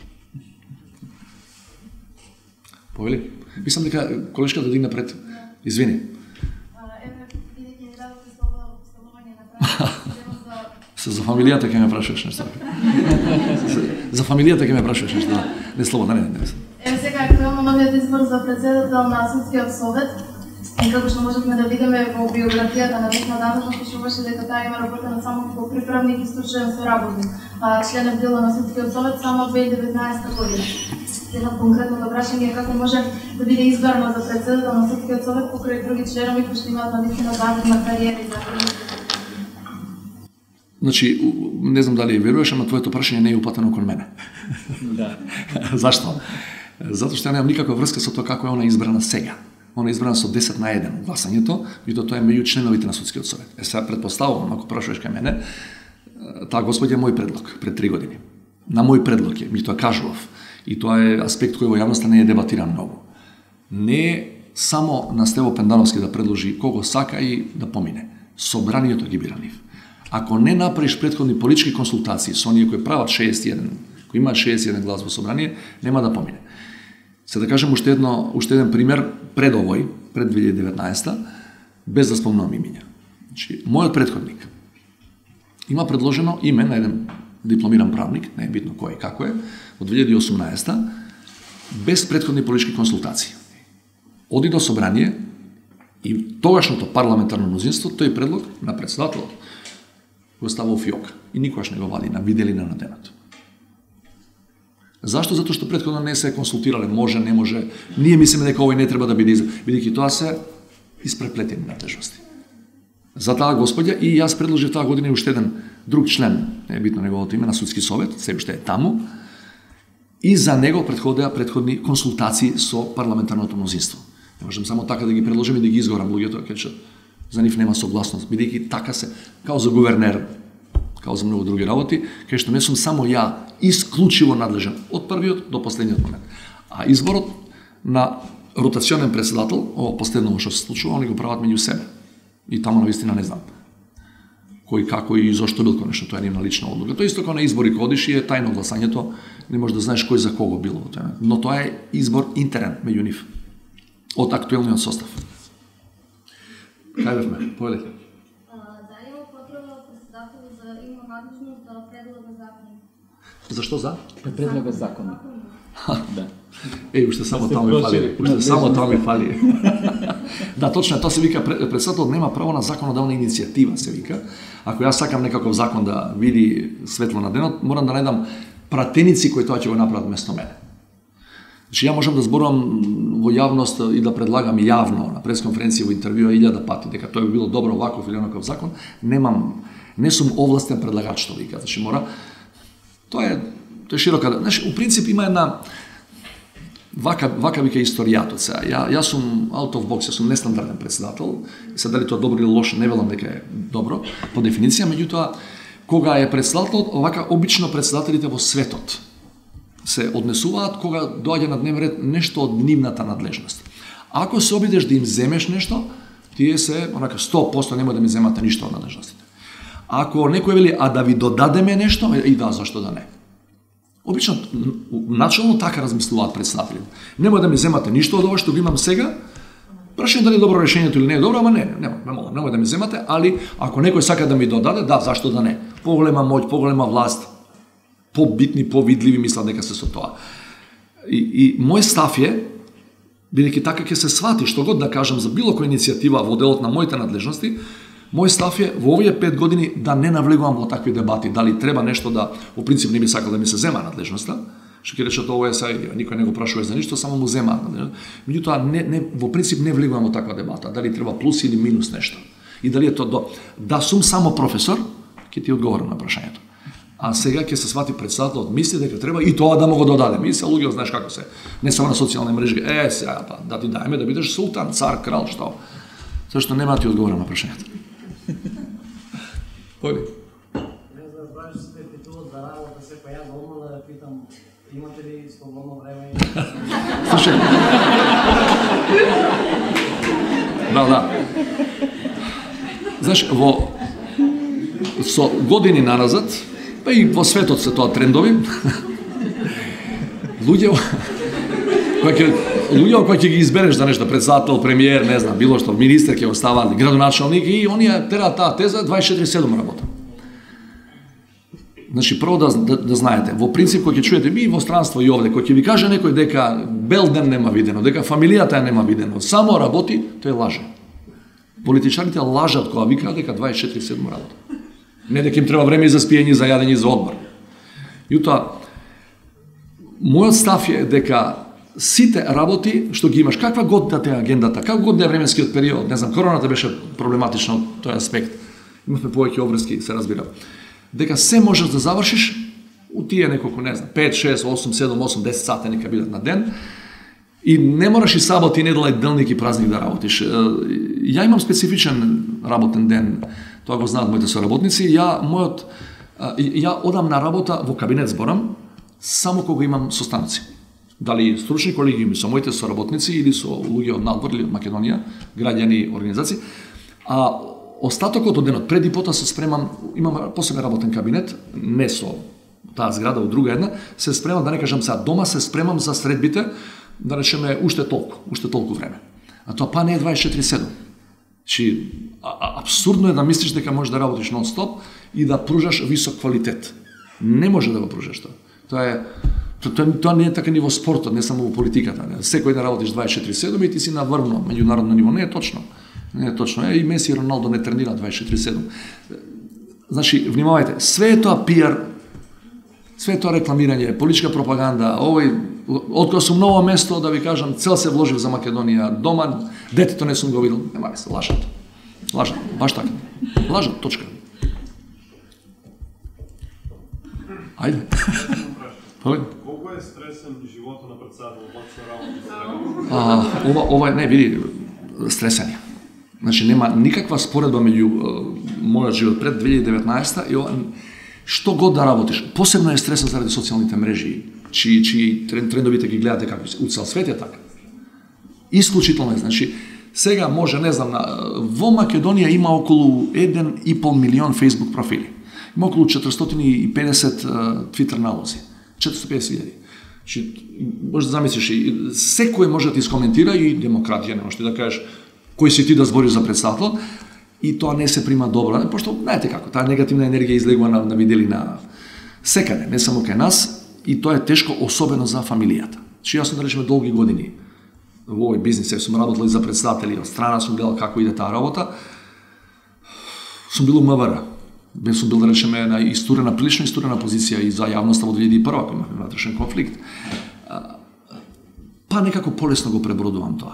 Повели? Мислам дека колешката да дигна пред. Извини. Еве, бидејќи ни дадовте ставување на прашање за За фамилијата ќе ме прашуваш нешто. За фамилијата ќе ме прашуваш нешто. Не слободно, не, не. Еве сега актуелно новиот избор за председател на Судскиот совет. И како што можевме да видиме во биографијата на Весна Данушна, пишуваше дека таа има работено само како приправник и стручен соработник, а член била на Судскиот совет само од две илјади и деветнаесета година. Една конкретно прашање е како може да биде избрана за председател на Судскиот совет покрај други членови кои што имаат навистина завидна кариера и завидна. Значи, не знам дали веруваш, ама твоето прашање не е упатено кон мене. Да. Зашто? Затоа што ја немам никаква врска со тоа како е она избрана сега. Она е избрана со десет на еден гласањето, и тоа е меѓу членовите на Судскиот совет. Е, сега предпоставувам, ако прашуваш кај мене, таа господја е мој предлог пред три години. На мој предлог е, ми тоа кажував. И тоа е аспект кој во јавноста не е дебатиран многу. Не само на Стево Пендановски да предложи кого сака и да помине. Собранието ги бира нив. Ако не направиш претходни политички консултации со оние кои прават шеесет и еден, кои имаат шеесет и еден глас во собрание, нема да помине. Се да кажем уште едно, уште еден пример пред овој, пред две илјади и деветнаесета, без да спомнувам имиња. Значи, мојот претходник има предложено име на еден дипломиран правник, не е битно кој и како е, од две илјади и осумнаесета, без претходни политички консултации. Оди до собрание и тогашното парламентарно мнозинство тој предлог на председателот го става во фиок и никогаш не го вади на виделина на денот. Зашто? Затоа што претходно не се консултирале, може, не може. Ние мислиме дека овој не треба да биде избран, бидејќи тоа се испреплетени надлежности. За таа господја и јас предложив таа година и уште еден друг член, не е битно неговото име, на Судски совет, се уште е таму, и за него претходеа претходни консултации со парламентарното мнозинство. Не можам само така да ги предложим и да ги изгорам луѓето, ќе за нив нема согласност, бидејќи така се, као за гувернер, као за многу други работи, кај што не сум само ја исклучиво надлежен од првиот до последниот момент. А изборот на ротационен председател, ово последново што се случува, они го прават меѓу себе. И таму навистина не знам кој како и зошто бил нешто, тоа е нивна лична одлука. Тоа исто како на избори кога одиш и е тајно гласањето, не можеш да знаеш кој за кого било во тоа. Но тоа е избор интерен меѓу нив од актуелниот состав. Кај бевме? Повелете. Дали има потреба председател за има надлежност да предлага закони? Зашто за? Да предлага закони. Да. Е, уште само тоа ми фали. Уште само тоа ми фали. Да, точно, тоа се вика председателот нема право на законодавна иницијатива, се вика. Ако јас сакам некаков закон да види светло на денот, морам да најдам пратеници кои тоа ќе го направат место мене. Значи, ја можам да зборувам во јавност и да предлагам јавно на пресконференција во интервјуа илјада пати дека тоа би било добро ваков или онаков закон, немам, не сум овластен предлагач, што вика. Значи, мора тоа е тоа е широка, знаеш, у принцип има една вака вака вика историјатот се. Ја јас сум out of box, јас сум нестандарден председател. Се дали тоа добро или лошо, не велам дека е добро по дефиниција, меѓутоа кога е председател, овака обично председателите во светот се однесуваат кога доаѓа на дневен ред нешто од нивната надлежност. Ако се обидеш да им земеш нешто, тие се онака сто проценти нема да ми земате ништо од надлежностите. Ако некој вели а да ви додадеме нешто, и да, зашто да не. Обично начално така размислуваат председателите. Нема да ми земате ништо од ова што го имам сега. Прашање дали е добро решението или не е добро, ама не, нема, нема, нема да ми земате, али ако некој сака да ми додаде, да, зашто да не. Поголема моќ, поголема власт, побитни, повидливи, мислам дека се со тоа. И, и мој став е бидејќи така ќе се свати што год да кажам за било која иницијатива во делот на моите надлежности, мој став е во овие пет години да не навлегувам во такви дебати, дали треба нешто да, во принцип не би сакал да ми се зема надлежноста, што ќе речат ова е сај, никој не го прашува за ништо, само му зема. Меѓутоа не, не, во принцип не влегувам во таква дебата, дали треба плюс или минус нешто. И дали е тоа до... Да сум само професор, ќе ти одговорам на прашањето. А сега ќе се свати председателот мисли дека треба и тоа да му го додадеме. И се луѓе, знаеш како се, не само на социјални мрежи, е, сега па, да ти дајме да бидеш султан, цар, крал, што? Зашто нема да ти одговорам на прашањето. Појди. Не знам, баш се питуват за работа, се па ја одма да питам, имате ли слободно време? Слушај. Да, да. Знаеш, во со години назад, па и во светот се тоа трендови, луѓе кои ќе луѓе кои ќе ги избереш за нешто, председател, премиер, не знам, било што, министер ќе остават, градоначалник и оние тераат таа теза дваесет и четири седум работа. Значи, прво да, да, да знаете, во принцип кој ќе чуете ми во странство и овде, кој ќе ви каже некој дека Белден нема видено, дека фамилијата ја нема видено, само работи, тој лаже. Политичарите лажат кога викаат дека дваесет и четири седум работа. Не дека им треба време за спиење, за јадење, за одмор. Јутоа, мојот став е дека сите работи што ги имаш, каква год да те агендата, каква год да е временскиот период, не знам, короната беше проблематична од тој аспект. Имавме повеќе обврски, се разбира. Дека се можеш да завршиш у тие неколку, не знам, пет, шест, осум, седум, осум, десет сата нека бидат на ден. И не мораш и сабот и недела и делник и празник да работиш. Ја имам специфичен работен ден, тоа го знаат моите соработници. Ја мојот ја одам на работа во кабинет зборам само кога имам состаноци. Дали стручни колегиуми со моите соработници или со луѓе од надвор или од Македонија, граѓани, организации. А остатокот од денот пред и пота се спремам, имам посебен работен кабинет, не со таа зграда, во друга една, се спремам, да не кажам сега, дома се спремам за средбите, да речеме уште толку, уште толку време. А тоа па не е дваесет и четири седум. Чи апсурдно е да мислиш дека можеш да работиш нон-стоп и да пружаш висок квалитет. Не може да го пружаш тоа. Тоа е тоа, тоа не е така ни во спортот, не само во политиката. Не. Секој ден работиш дваесет и четири седум и ти си на врвно меѓународно ниво. Не е точно. Не е точно. Е, и Меси и Роналдо не тренира дваесет и четири седум. Значи, внимавајте, све е тоа пиар, све е тоа рекламирање, политичка пропаганда, овој, откога сум ново место, да ви кажам, цел се вложив за Македонија, дома, детето не сум го видел, нема се, лажат. Лажат, баш така. Лажат, точка. Ајде. Колку е стресен животот на председател, се работи за а, ова, ова не, види, стресен е. Значи, нема никаква споредба меѓу мојот живот пред две илјади и деветнаесета и ова, што год да работиш. Посебно е стресен заради социјалните мрежи, чии, чии трендовите ги гледате како у цел свет е така. Исклучително е, значи, сега може, не знам, во Македонија има околу еден и пол милион Facebook профили. Има околу четиристотини и педесет Twitter налози. четиристотини и педесет илјади. Значи, може да замислиш, секој може да ти искоментира и демократија, не можеш да кажеш кој си ти да збориш за председател, и тоа не се прима добро, не, пошто знаете како, таа негативна енергија излегува на, на видели на секаде, не само кај нас, и тоа е тешко, особено за фамилијата. Че јас сум, да речеме, долги години во овој бизнис, сум работел и за председатели, од страна сум гледал како иде таа работа, сум бил у МВР, бе сум бил, да речеме, на истурена, прилично истурена позиција и за јавноста во две илјади и прва, кога имавме внатрешен конфликт. Па некако полесно го пребродувам тоа.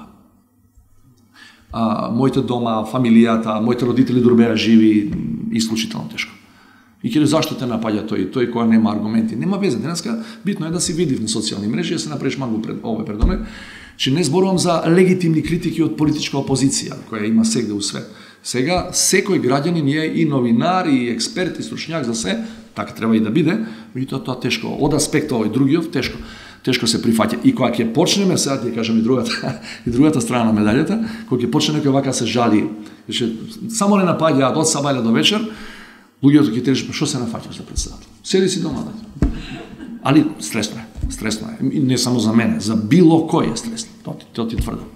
А, моите дома, фамилијата, моите родители дори беа живи, исклучително тешко. И ќе зашто те напаѓа тој, тој која нема аргументи, нема везе. Денеска битно е да си видив на социјални мрежи, да се направиш мангу пред овој пред мене, че не зборувам за легитимни критики од политичка опозиција, која има сегде у свет. Сега секој граѓанин е и новинар, и експерт, и стручњак за се, така треба и да биде, меѓутоа тоа тешко, од аспекта овој другиот тешко. Тешко се прифаќа. И кога ќе почнеме, сега ќе кажам и другата, и другата страна на медаљата, кога ќе почне некој вака се жали, че само не напаѓаат од сабајле до вечер, луѓето ќе ти речат, што се нафаќаш за председател? Седи си дома. Али стресно е, стресно е. И не само за мене, за било кој е стресно. Тоа ти, тоа ти тврдам.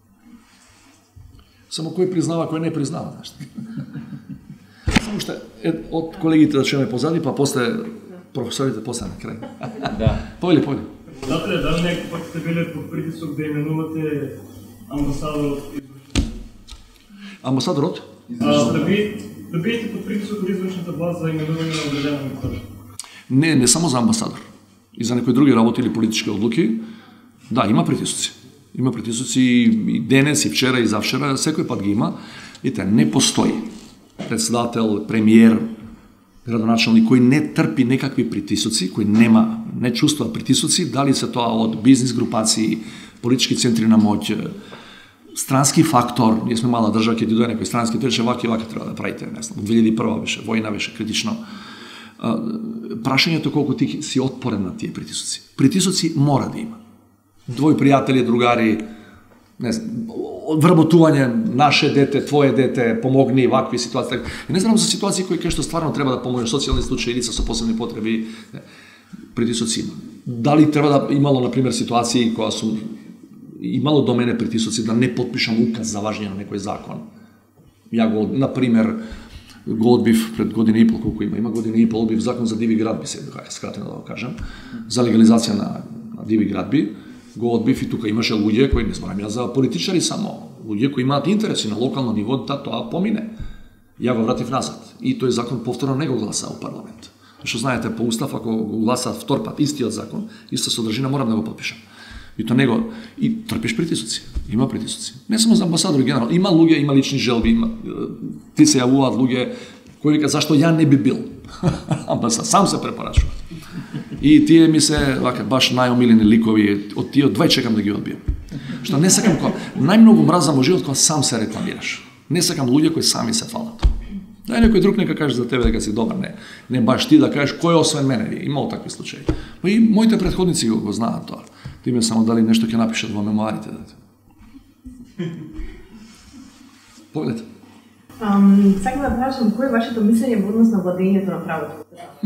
Само кој признава, кој не признава, знаеш. Само што од колегите да чуеме позади, па после професорите после на крај. Да. Појде, појде. Председателя, дали някакъв път сте били под притиск да именувате амбасадор от извършната? Амбасадор от? Да, би, да бидете под притиск от извършната власт за именуване на определена лица. Не, не само за амбасадор. И за некои други работи или политички одлуки. Да, има притисоци. Има притисоци и денес, и вчера, и завчера. Секој пат ги има. И те не постои председател, премиер, градоначалник кој не трпи некакви притисоци, кој нема, не чувствува притисоци, дали се тоа од бизнис групации, политички центри на моќ, странски фактор. Ние сме мала држава, ќе ти дојде некој странски, тој рече вака и вака треба да правите, не знам. две илјади и прва беше, војна беше критично. Прашањето колку ти си отпорен на тие притисоци. Притисоци мора да има. Двој пријатели, другари, не знам, вработување, наше дете, твое дете, помогни, вакви ситуации. И не знам за ситуации кои кај што стварно треба да помогнеш, социјални случаи, лица со посебни потреби, притисоци има. Дали треба да имало, например, ситуации која сум имало до мене притисоци да не потпишам указ за важење на некој закон. Ја го, например, го одбив пред година и пол, колку има, има година и пол, одбив закон за диви градби, се скратено да го кажам, за легализација на, на диви градби, го одбив и тука имаше луѓе кои не зборам ја за политичари само, луѓе кои имаат интереси на локално ниво да тоа помине. Ја го вратив назад и тој закон повторно не го гласа у парламент. Што знаете, по устав ако го гласа втор пат истиот закон, иста содржина, морам да го подпишам. И то него и трпиш притисоци. Има притисоци. Не само за амбасадори генерал, има луѓе, има лични желби, има ти се јавуваат луѓе кои вика зашто ја не би бил. Амбасадор сам се препорачува. И тие ми се вака баш најомилени ликови, од тие од двај чекам да ги одбијам. Што не сакам кога најмногу мразам во живот кога сам се рекламираш. Не сакам луѓе кои сами се фалат. Дај некој друг нека каже за тебе дека си добар, не. Не баш ти да кажеш кој освен мене, имало такви случаи. Па и моите претходници го, го знаат тоа. Ти ме само дали нешто ќе напишат во мемуарите. Поглед. Um, сакам да прашам, кој е вашето мислење во однос на владењето на правото?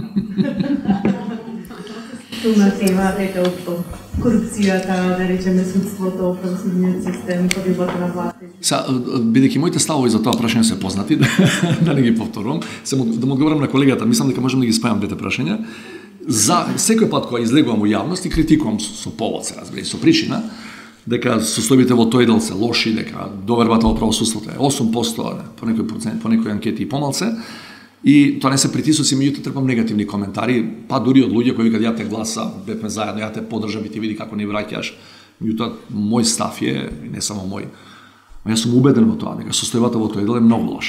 Туна тема, ете, од корупцијата, да речеме, судството, правосудниот систем, подобата на власт. Са, бидејќи моите ставови за тоа прашање се познати, да не ги повторувам, се да му одговорам на колегата, мислам дека можам да ги спајам двете прашања. За секој пат кога излегувам у јавност и критикувам со повод, се разбери, со причина, дека состојбите во тој дел се лоши, дека довербата во правосудството е осум проценти, по некој процент, по некои анкети и помалце, и тоа не се притисоци, меѓутоа трпам негативни коментари, па дури од луѓе кои викаат ја те гласа, бевме заедно, ја те поддржам и ти види како ни враќаш. Меѓутоа мој став е, и не само мој, но јас сум убеден во тоа, дека состојбата во тој дел е многу лоша.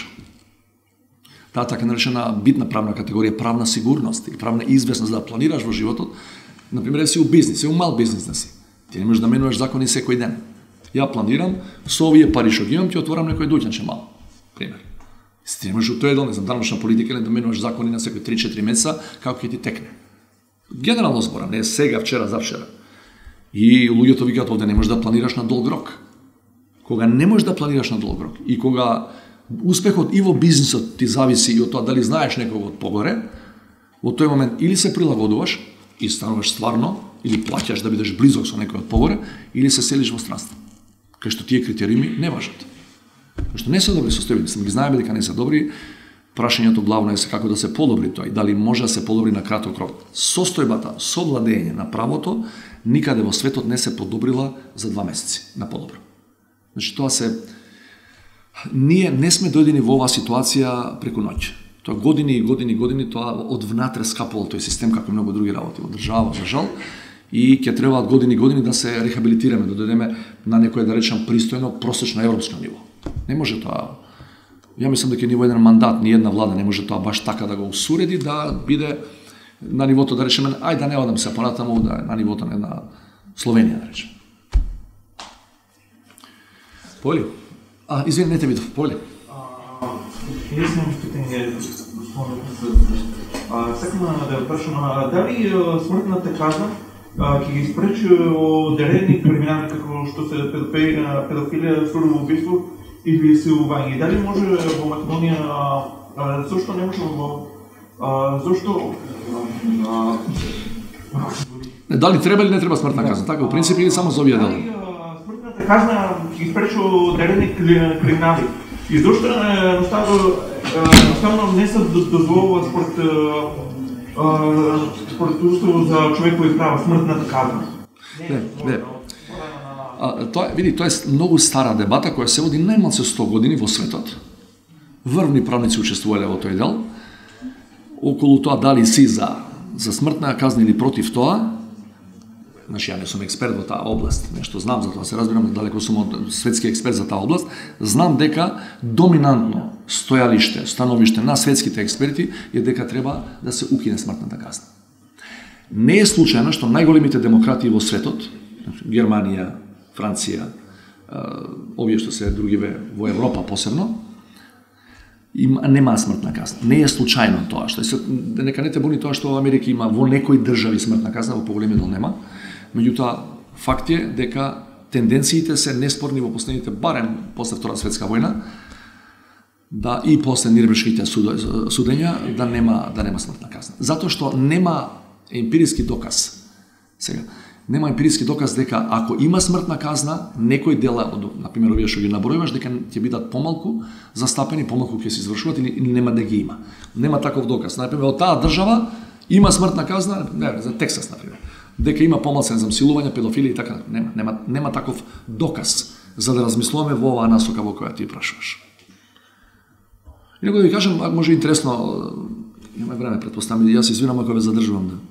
Таа така наречена битна правна категорија, правна сигурност и правна известност да планираш во животот, например, си у бизнис, си у мал бизнис да си. Ти не можеш да менуваш закони секој ден. Ја планирам, со овие пари што ги имам, ти отворам некој дуќанче мал. Пример. Ти не можеш у тој дел, не знам, даношна политика или да менуваш закони на секој три-четири месеца, како ќе ти текне. Генерално зборам, не сега, вчера, завчера. И луѓето викаат овде не можеш да планираш на долг рок. Кога не можеш да планираш на долг рок и кога успехот и во бизнисот ти зависи и од тоа дали знаеш некого од погоре, во тој момент или се прилагодуваш и стануваш стварно, или плаќаш да бидеш близок со некој од погоре, или се селиш во странство. Кај што тие критериуми не важат. Кај што не се добри состојби, сме ги знаеме дека не се добри, прашањето главно е како да се подобри тоа и дали може да се подобри на краток рок. Состојбата со владење на правото никаде во светот не се подобрила за два месеци на подобро. Значи тоа се ние не сме дојдени во оваа ситуација преку ноќ. Тоа години и години и години тоа од внатре скапувал тој систем како и многу други работи во држава, за жал, и ќе требаат години и години да се рехабилитираме, да дојдеме на некој, да речам, пристојно просечно европско ниво. Не може тоа. Ја мислам дека ниво еден мандат, ни една влада не може тоа баш така да го усуреди, да биде на нивото, да речеме, ај да не одам се понатаму, да на нивото на една Словенија, да речеме. Поли? А, извини, не те видов, Поли? Јас имам питање, господин председател. Сакам да прашам, дали смртната казна ќе ги спречи одделени криминали како што се педофилија, сурова убиство или силување? Дали може во Македонија, зошто не може во зошто дали треба или не треба смртна казна? Така, во принцип, или само за овие дела? Смртната казна ќе ги спречи одделени криминали. И зошто едноставно не се дозволува според според уставот за човекови права смртната казна? Не, не. А, тоа, види, тоа е многу стара дебата која се води најмалку сто години во светот. Врвни правници учествувале во тој дел. Околу тоа дали си за, за смртна казна или против тоа. Значи, ја не сум експерт во таа област, нешто знам за тоа, се разбирам, далеко сум од светски експерт за таа област, знам дека доминантно стојалиште, становиште на светските експерти е дека треба да се укине смртната казна. Не е случајно што најголемите демократии во светот, Германија, Франција, овие што се другиве во Европа посебно, има нема смртна казна. Не е случајно тоа што се нека не те буни тоа што во Америка има во некои држави смртна казна, во поголемиот дел нема. Меѓутоа факт е дека тенденциите се неспорни во последните барем после Втора светска војна да и после нирнбергските судења да нема да нема смртна казна. Затоа што нема емпириски доказ. Сега нема емпириски доказ дека ако има смртна казна, некои дела од на пример овие што ги набројуваш дека ќе бидат помалку застапени, помалку ќе се извршуваат или, или нема да ги има. Нема таков доказ. На пример од таа држава има смртна казна, не, за Тексас на пример. Дека има помалцен за мсилување, педофилија и така, нема, нема, нема таков доказ за да размислуваме во оваа насока во која ти прашуваш. И него да ви кажам, може интересно, имаме време, предпоставам, јас извинам ако ве задржувам. Да.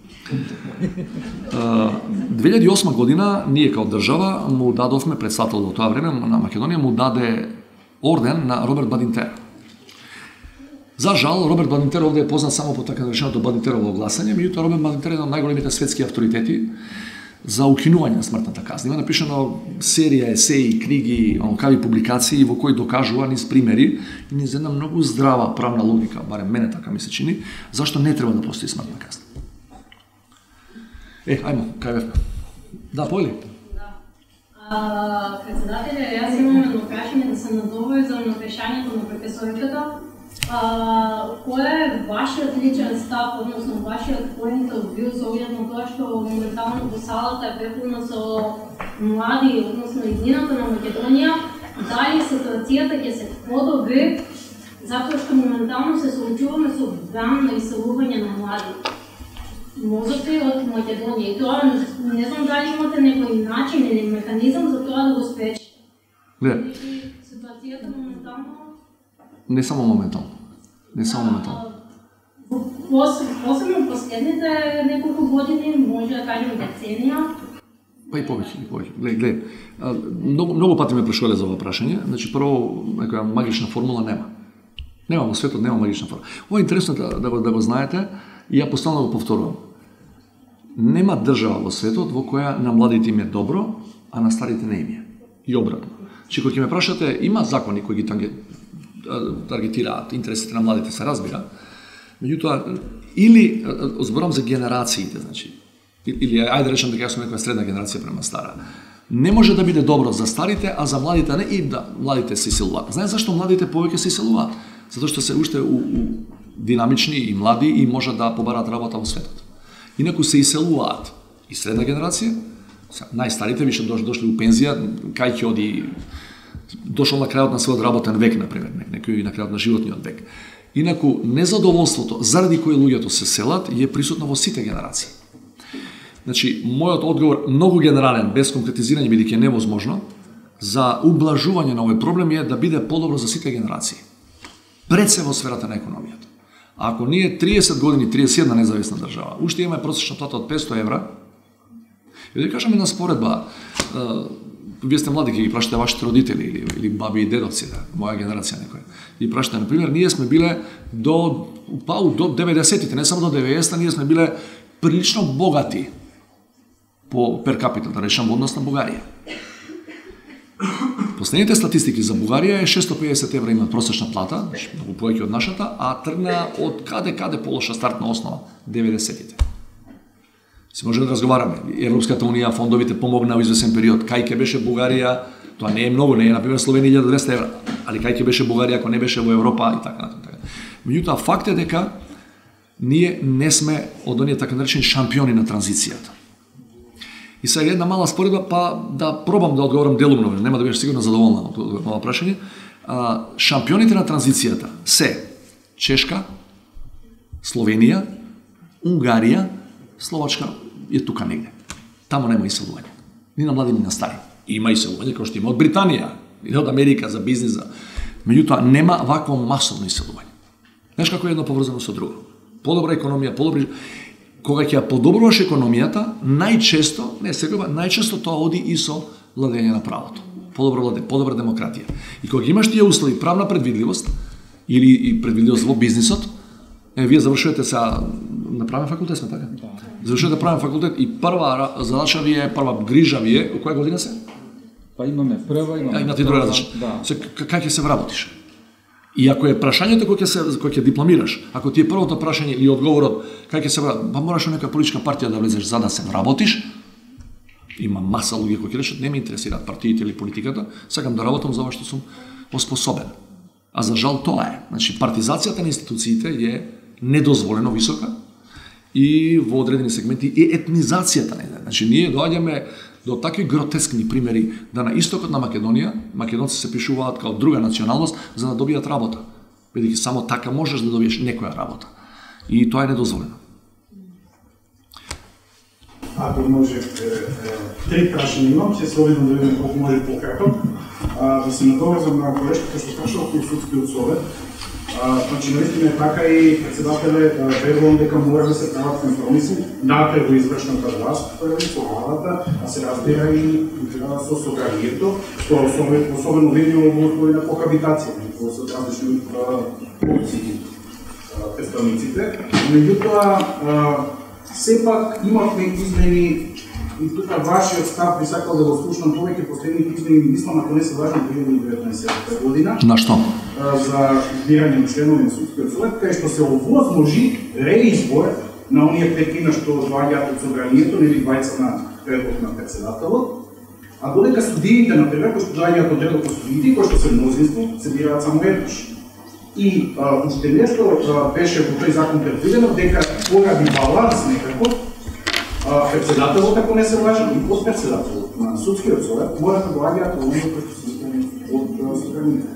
две илјади и осма година, ние као држава му дадовме, председател во тоа време на Македонија, му даде орден на Роберт Бадинтер. За жал, Роберт Бадинтер овде е познат само по така нареченото Бадинтерово огласање, меѓутоа Роберт Бадинтер е еден од најголемите светски авторитети за укинување на смртната казна. Има напишано серија есеи, книги, онкави публикации во кои докажува низ примери и низ една многу здрава правна логика, барем мене така ми се чини, зашто не треба да постои смртна казна. Е, ајмо, кај бевме? Да, појли? Да. Председателе, јас имам едно прашање да се надовезам на прашањето на професорката. Кој е вашиот личен став, односно вашиот поинт од вју со оглед на тоа што моментално во салата е препуна со млади, односно иднината на Македонија, дали ситуацијата ќе се подобри затоа што моментално се соочуваме со бам на иселување на млади? Можете од Македонија и тоа не знам дали имате некој начин или механизам за тоа да го спречите. Не. Ситуацијата моментално Не само моментално. Не само моментално. Посебно последните неколку години, може да кажем деценија. Па и повеќе, и повеќе. Глед, глед. Многу, многу пати ме прашувале за ова прашање. Значи, прво, некоја магична формула нема. Нема во светот, нема магична формула. Ова е интересно да, да, го, да го знаете и ја постојано го повторувам. Нема држава во светот во која на младите им е добро, а на старите не им е. И обратно. Значи, кога ќе ме прашате, има закони кои ги таргетираат интересите на младите, се разбира. Меѓутоа, или, зборам за генерациите, значи, или ајде речем дека јас сум некоја средна генерација према стара, не може да биде добро за старите, а за младите не, и да младите се иселуваат. Знаете зашто младите повеќе се иселуваат? Затоа што се уште у, у динамични и млади и може да побараат работа во светот. Инаку се иселуваат и средна генерација, најстарите више дошли у пензија, кај ќе оди, дошол на крајот на својот работен век, например, некој на крајот на животниот век. Инаку, незадоволството, заради кој луѓето се селат, е присутно во сите генерации. Значи, мојот одговор, многу генерален, без конкретизирање, бидејќи е невозможно, за ублажување на овој проблем е да биде подобро за сите генерации. Пред се во сферата на економијата. А ако ние триесет години, триесет и една независна држава, уште имаме просечна плата од петстотини евра, и да кажеме една споредба, вие сте млади, ќе ги прашате вашите родители или, или баби и дедовци, да, моја генерација некој. И прашате, например, ние сме биле до па до деветдесетите, не само до деветдесетите, ние сме биле прилично богати по пер капита, да речам, однос на Бугарија. Последните статистики за Бугарија е шестстотини и педесет евра има просечна плата, многу повеќе од нашата, а тргна од каде каде полоша стартна основа деветдесетите. Се може да разговараме. Европската унија, фондовите помогна во извесен период. Кај ќе беше Бугарија, тоа не е многу, не е, например, Словенија илјада и двесте евра, али кај ќе беше Бугарија ако не беше во Европа и така натаму. Меѓутоа, факт е дека ние не сме од оние така наречени шампиони на транзицијата. И сега една мала споредба, па да пробам да одговорам делумно, нема да бидеш сигурно задоволна од ова прашање. Шампионите на транзицијата се Чешка, Словенија, Унгарија, Словачка е тука негде. Тамо нема иселување. Ни на млади, ни на стари. Има и иселување кој што има од Британија, или од Америка за бизнис. Меѓутоа, нема вакво масовно иселување. Знаеш како е едно поврзано со друго? Подобра економија, подобри... Кога ќе ја подобруваш економијата, најчесто, не секоја, најчесто тоа оди и со владење на правото. Подобро владење, подобра демократија. И кога имаш тие услови, правна предвидливост или и предвидливост во бизнисот, е, вие завршувате сега на правен факултет, сме така? Да. Завршувате правен факултет и прва задача ви е, прва грижа ви е, која година се? Па имаме прва, имаме. А, имате и друга различна. Да. Се како ќе се вработиш? И ако е прашањето кој ќе се кој ќе дипломираш, ако ти е првото прашање или одговорот како ќе се вработиш, па мораш во нека политичка партија да влезеш за да се вработиш. Има маса луѓе кои ќе речат не ме интересираат партиите или политиката, сакам да работам за ова што сум оспособен. А за жал тоа е. Значи партизацијата на институциите е недозволено висока и во одредени сегменти и етнизацијата на. Значи ние доаѓаме до такви гротескни примери да на истокот на Македонија македонци се пишуваат као друга националност за да добијат работа. Бидејќи само така можеш да добиеш некоја работа. И тоа е недозволено. Ако може, три прашања имам, ќе се обидам да видим колку може пократок. Да се надоврзам на колешката што прашала кој Судскиот совет. Значи, наистина е така и председателе верувам дека мора да се прават компромиси, да пред извршната власт, со владата, а се разбира и со собранието, што особено видимо во услови на кохабитација, во се различни опции представниците. Меѓутоа, сепак имавме измени и тука вашиот став би сакал да го слушнам повеќе последните измени, мислам ако не се важни две илјади и деветнаесетта година. На што? За избирање на членови на Судскиот совет, кај што се овозможи реизбор на оние петина што доаѓаат од собранието, нели двајца на предлог на председателот, а додека судиите, например, кои што доаѓаат од редот на судиите, кои што се мнозинство, се бираат само еднаш. И уште нешто беше во тој закон предвидено дека поради баланс некако председателот, ако не се лажам, и подпредседателот на Судскиот совет мора да доаѓаат од оние кои што се избрани од собранието.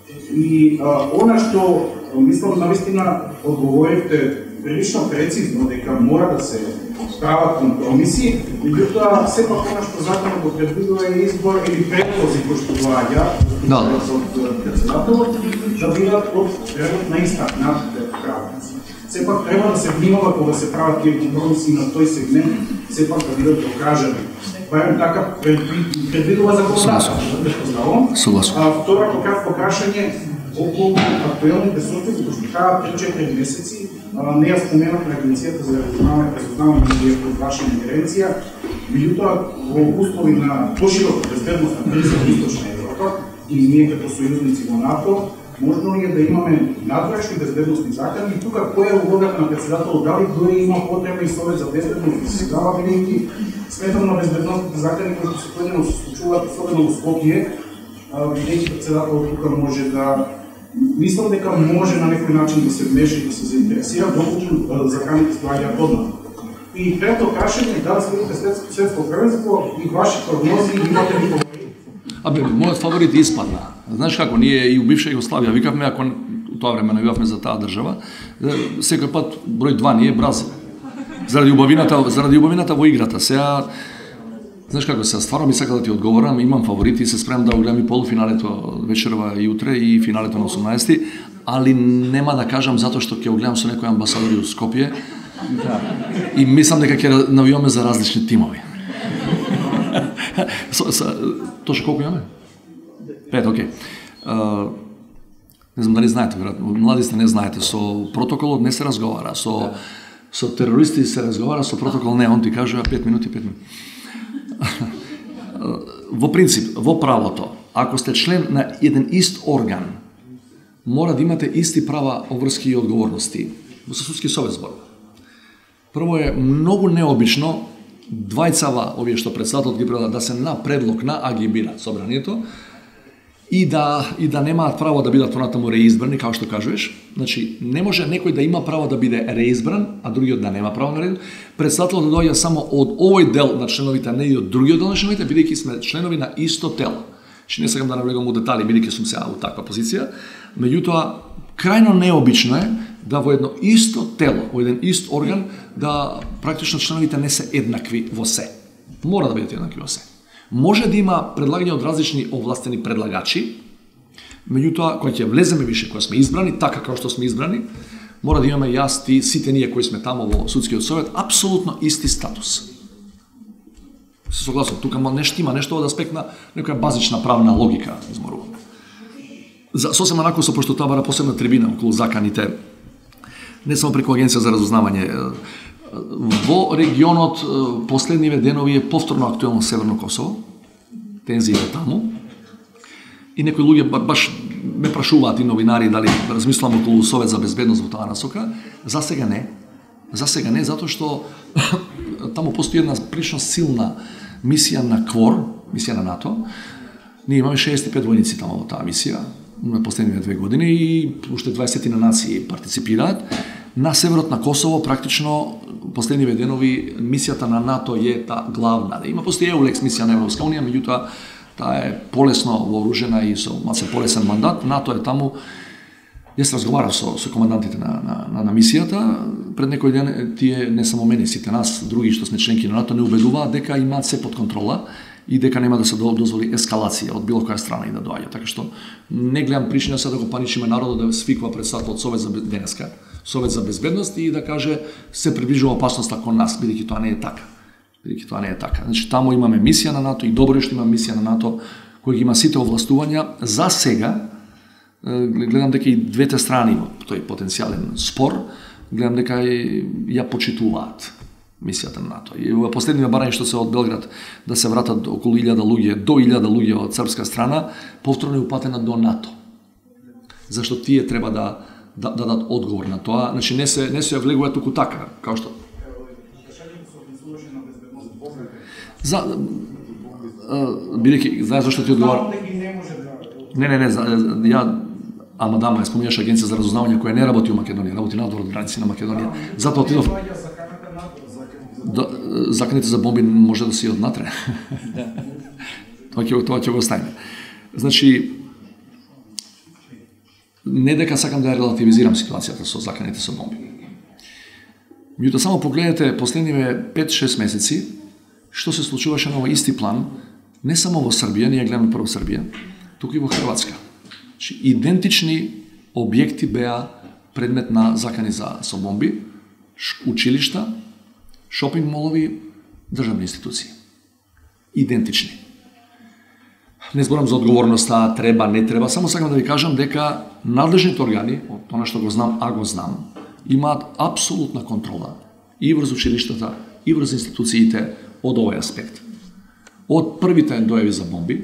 И а, она што мислам навистина одговоривте прилично прецизно дека мора да се прават компромиси, меѓутоа сепак она што законот го предвидува е избор или предлози кои што доаѓаат од председателот да бидат од редот на истакнатите правници. Сепак треба да се внимава кога се прават тие компромиси на тој сегмент, сепак да бидат докажани. Барем така предвидува законодателство. Согласно. Втора пократко прашање околу актуелните случаи, кои што траат три-четири месеци, не ја споменав на Агенцијата за разузнавање и под ваша ингеренција, меѓутоа во услови на поширока безбедностна криза во Источна Европа и ние како сојузници во НАТО, можно ли е да имаме надворешни безбедностни закани и тука која е улогата на председателот, дали дори има потреба и совет за безбедност и се дава бидејќи сметам на безбедностните закани кои што се поединено се случуваат особено во Скопје, бидејќи председателот тука може да мислам дека може на некој начин да се вмеши и да се заинтересира доколку заканите доаѓаат однак. И трето прашање, дали следите светско првенство и ваши прогнози имате ли фаворит? Абе, мојот фаворит испадна. Знаеш како, ние и у бивша Југославија викавме, ако у тоа време навивавме за таа држава, секој пат број два ни е Бразил. Заради убавината, заради убавината во играта. Сега, знаеш како, сега стварно ми сака да ти одговорам, имам фаворити и се спремам да гледам и полуфиналето вечерва и утре и финалето на осумнаесети, али нема да кажам затоа што ќе го гледам со некои амбасадори од Скопје. Да. И мислам дека ќе навиваме за различни тимови. Точно колку имаме? Пет, окей. Uh, не знам дали знаете, веројатно, младите не знаете, со протоколот не се разговара, со, со терористи се разговара, со протокол не, он ти кажува пет минути, пет минути. Во принцип, во правото, ако сте член на еден ист орган, мора да имате исти права, обврски и одговорности. Во Судски совет зборува. Прво е многу необично двајцава, овие што председателот ги предлага, да се на предлог на а ги бира собранието и да и да немаат право да бидат понатаму реизбрани, како што кажуваш. Значи, не може некој да има право да биде реизбран, а другиот да нема право на реизбран. Председателот да доаѓа само од овој дел на членовите, а не и од другиот дел на членовите, бидејќи сме членови на исто тело. Че не сакам да навлегам у детали, бидејќи сум сега у таква позиција. Меѓутоа, крајно необично е да во едно исто тело, во еден ист орган, да практично членовите не се еднакви во се. Мора да бидат еднакви во се. Може да има предлагање од различни овластени предлагачи, меѓутоа, кога ќе влеземе више, кога сме избрани, така како што сме избрани, мора да имаме јас, ти, сите ние кои сме тамо во судскиот совет, апсолутно исти статус. Се согласувам, тука нешто има, нешто од аспект на некоја базична правна логика, изморувам. За, сосема накусо, пошто тоа бара посебна трибина околу заканите, не само преку Агенција за разузнавање, во регионот последниве денови е повторно актуелно Северно Косово, тензиите таму, и некои луѓе баш ме прашуваат и новинари дали размислам околу Совет за безбедност во таа насока. За сега не. За сега не, затоа што таму постои една прилично силна мисија на КВОР, мисија на НАТО. Ние имаме шеесет и пет војници таму во таа мисија на последниве две години и уште дваесет на нации партиципираат. На северот на Косово практично последниве денови мисијата на НАТО е та главна. Има постои еулекс мисија на Европска унија, меѓутоа таа е полесно вооружена и со малце полесен мандат. НАТО е таму. Јас разговарав со, со командантите на, на, на, на мисијата. Пред некој ден тие, не само мене, сите нас, други што сме членки на НАТО, не убедуваат дека имаат се под контрола и дека нема да се дозволи ескалација од било која страна и да доаѓа. Така што не гледам причина се да го паничиме народот да свиква председател од Совет за денеска, Совет за безбедност и да каже се приближува опасноста кон нас, бидејќи тоа не е така. Бидејќи тоа не е така. Значи таму имаме мисија на НАТО и добро е што има мисија на НАТО кој ги има сите овластувања. За сега гледам дека и двете страни во тој потенцијален спор, гледам дека ја почитуваат мисијата на НАТО. И во последниве барања што се од Белград да се вратат околу илјада луѓе, до илјада луѓе од српска страна, повторно е упатена до НАТО. Зашто тие треба да да дадат одговор на тоа, значи не се не се ја влегува туку така, како што за бидејќи знаеш зашто ти одговарам. Не, не, не, ја ама дама, спомнуваш Агенција за разузнавање која не работи во Македонија, работи надвор од граници на Македонија. Затоа отидов заканите за бомби може да се однатре. Тоа ќе тоа ќе го оставиме. Значи не дека сакам да ја релативизирам ситуацијата со заканите со бомби. Меѓутоа само погледнете последниве пет-шест месеци што се случуваше на овој исти план, не само во Србија, ние гледаме прво Србија, туку и во Хрватска. Значи, идентични објекти беа предмет на закани за со бомби, училишта, шопинг молови, државни институции. Идентични. Не зборам за одговорноста, треба, не треба, само сакам да ви кажам дека надлежните органи, од тоа што го знам, а го знам, имаат апсолутна контрола и врз училиштата, и врз институциите од овој аспект. Од првите дојави за бомби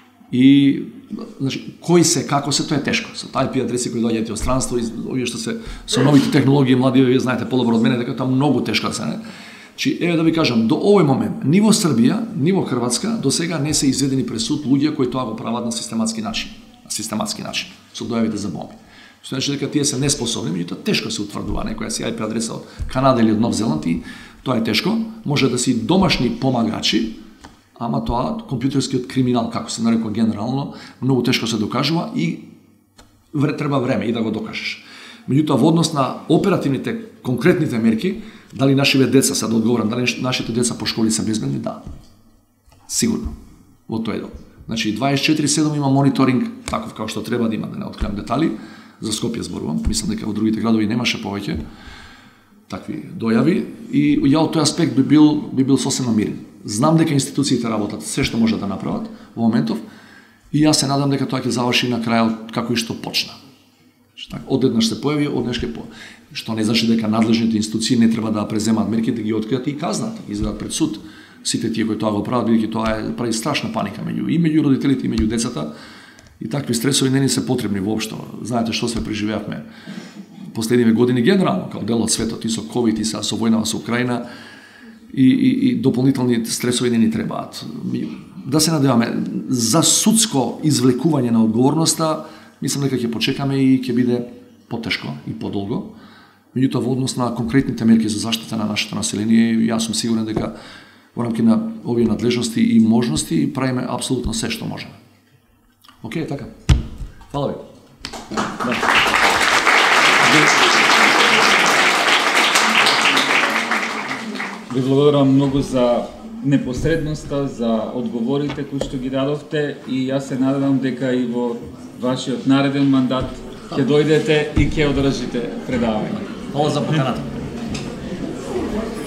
и значи кои се, како се, тоа е тешко. Со I P адреси кои доаѓаат од странство и овие што се со новите технологии, млади вие знаете подобро од мене дека тоа многу тешко да се не. Чи еве да ви кажам, до овој момент ни во Србија, ни во Хрватска до сега не се изведени пред суд луѓе кои тоа го прават на систематски начин, на систематски начин со дојавите за бомби. Што значи дека тие се неспособни, меѓутоа тешко се утврдува некоја си I P адреса од Канада или од Нов Зеланд и тоа е тешко. Може да си домашни помагачи, ама тоа компјутерскиот криминал, како се нарекува генерално, многу тешко се докажува и треба време и да го докажеш. Меѓутоа во однос на оперативните, конкретните мерки, дали нашите деца, се да одговорам, дали нашите деца по школи се безбедни? Да. Сигурно. Во тој дел. Значи дваесет и четири седум има мониторинг таков како што треба да има, да не откривам детали, за Скопје зборувам, мислам дека во другите градови немаше повеќе такви дојави и ја од тој аспект би бил би бил сосема мирен. Знам дека институциите работат се што може да направат во моментов и јас се надам дека тоа ќе заврши на крајот како и што почна. Така, одеднаш се појави, однаш ќе по. Што не значи дека надлежните институции не треба да преземаат мерки да ги откријат и казнат, да ги изведат пред суд сите тие кои тоа го прават, бидејќи тоа е прави страшна паника меѓу и меѓу родителите и меѓу децата и такви стресови не ни се потребни воопшто. Знаете што се преживеавме последниве години генерално како дел од светот и со ковид и со војнава со Украина и, и, и дополнителни стресови не ни требаат. Да се надеваме за судско извлекување на одговорноста, мислам дека ќе почекаме и ќе биде потешко и подолго. Меѓутоа во однос на конкретните мерки за заштита на нашето население, јас сум сигурен дека во рамки на овие надлежности и можности правиме апсолутно се што можеме. Океј, така. Фала ви. Да. Ви благодарам многу за непосредноста, за одговорите кои што ги дадовте и јас се надевам дека и во вашиот нареден мандат ќе дојдете и ќе одржите предавање. Hvala za pokanat.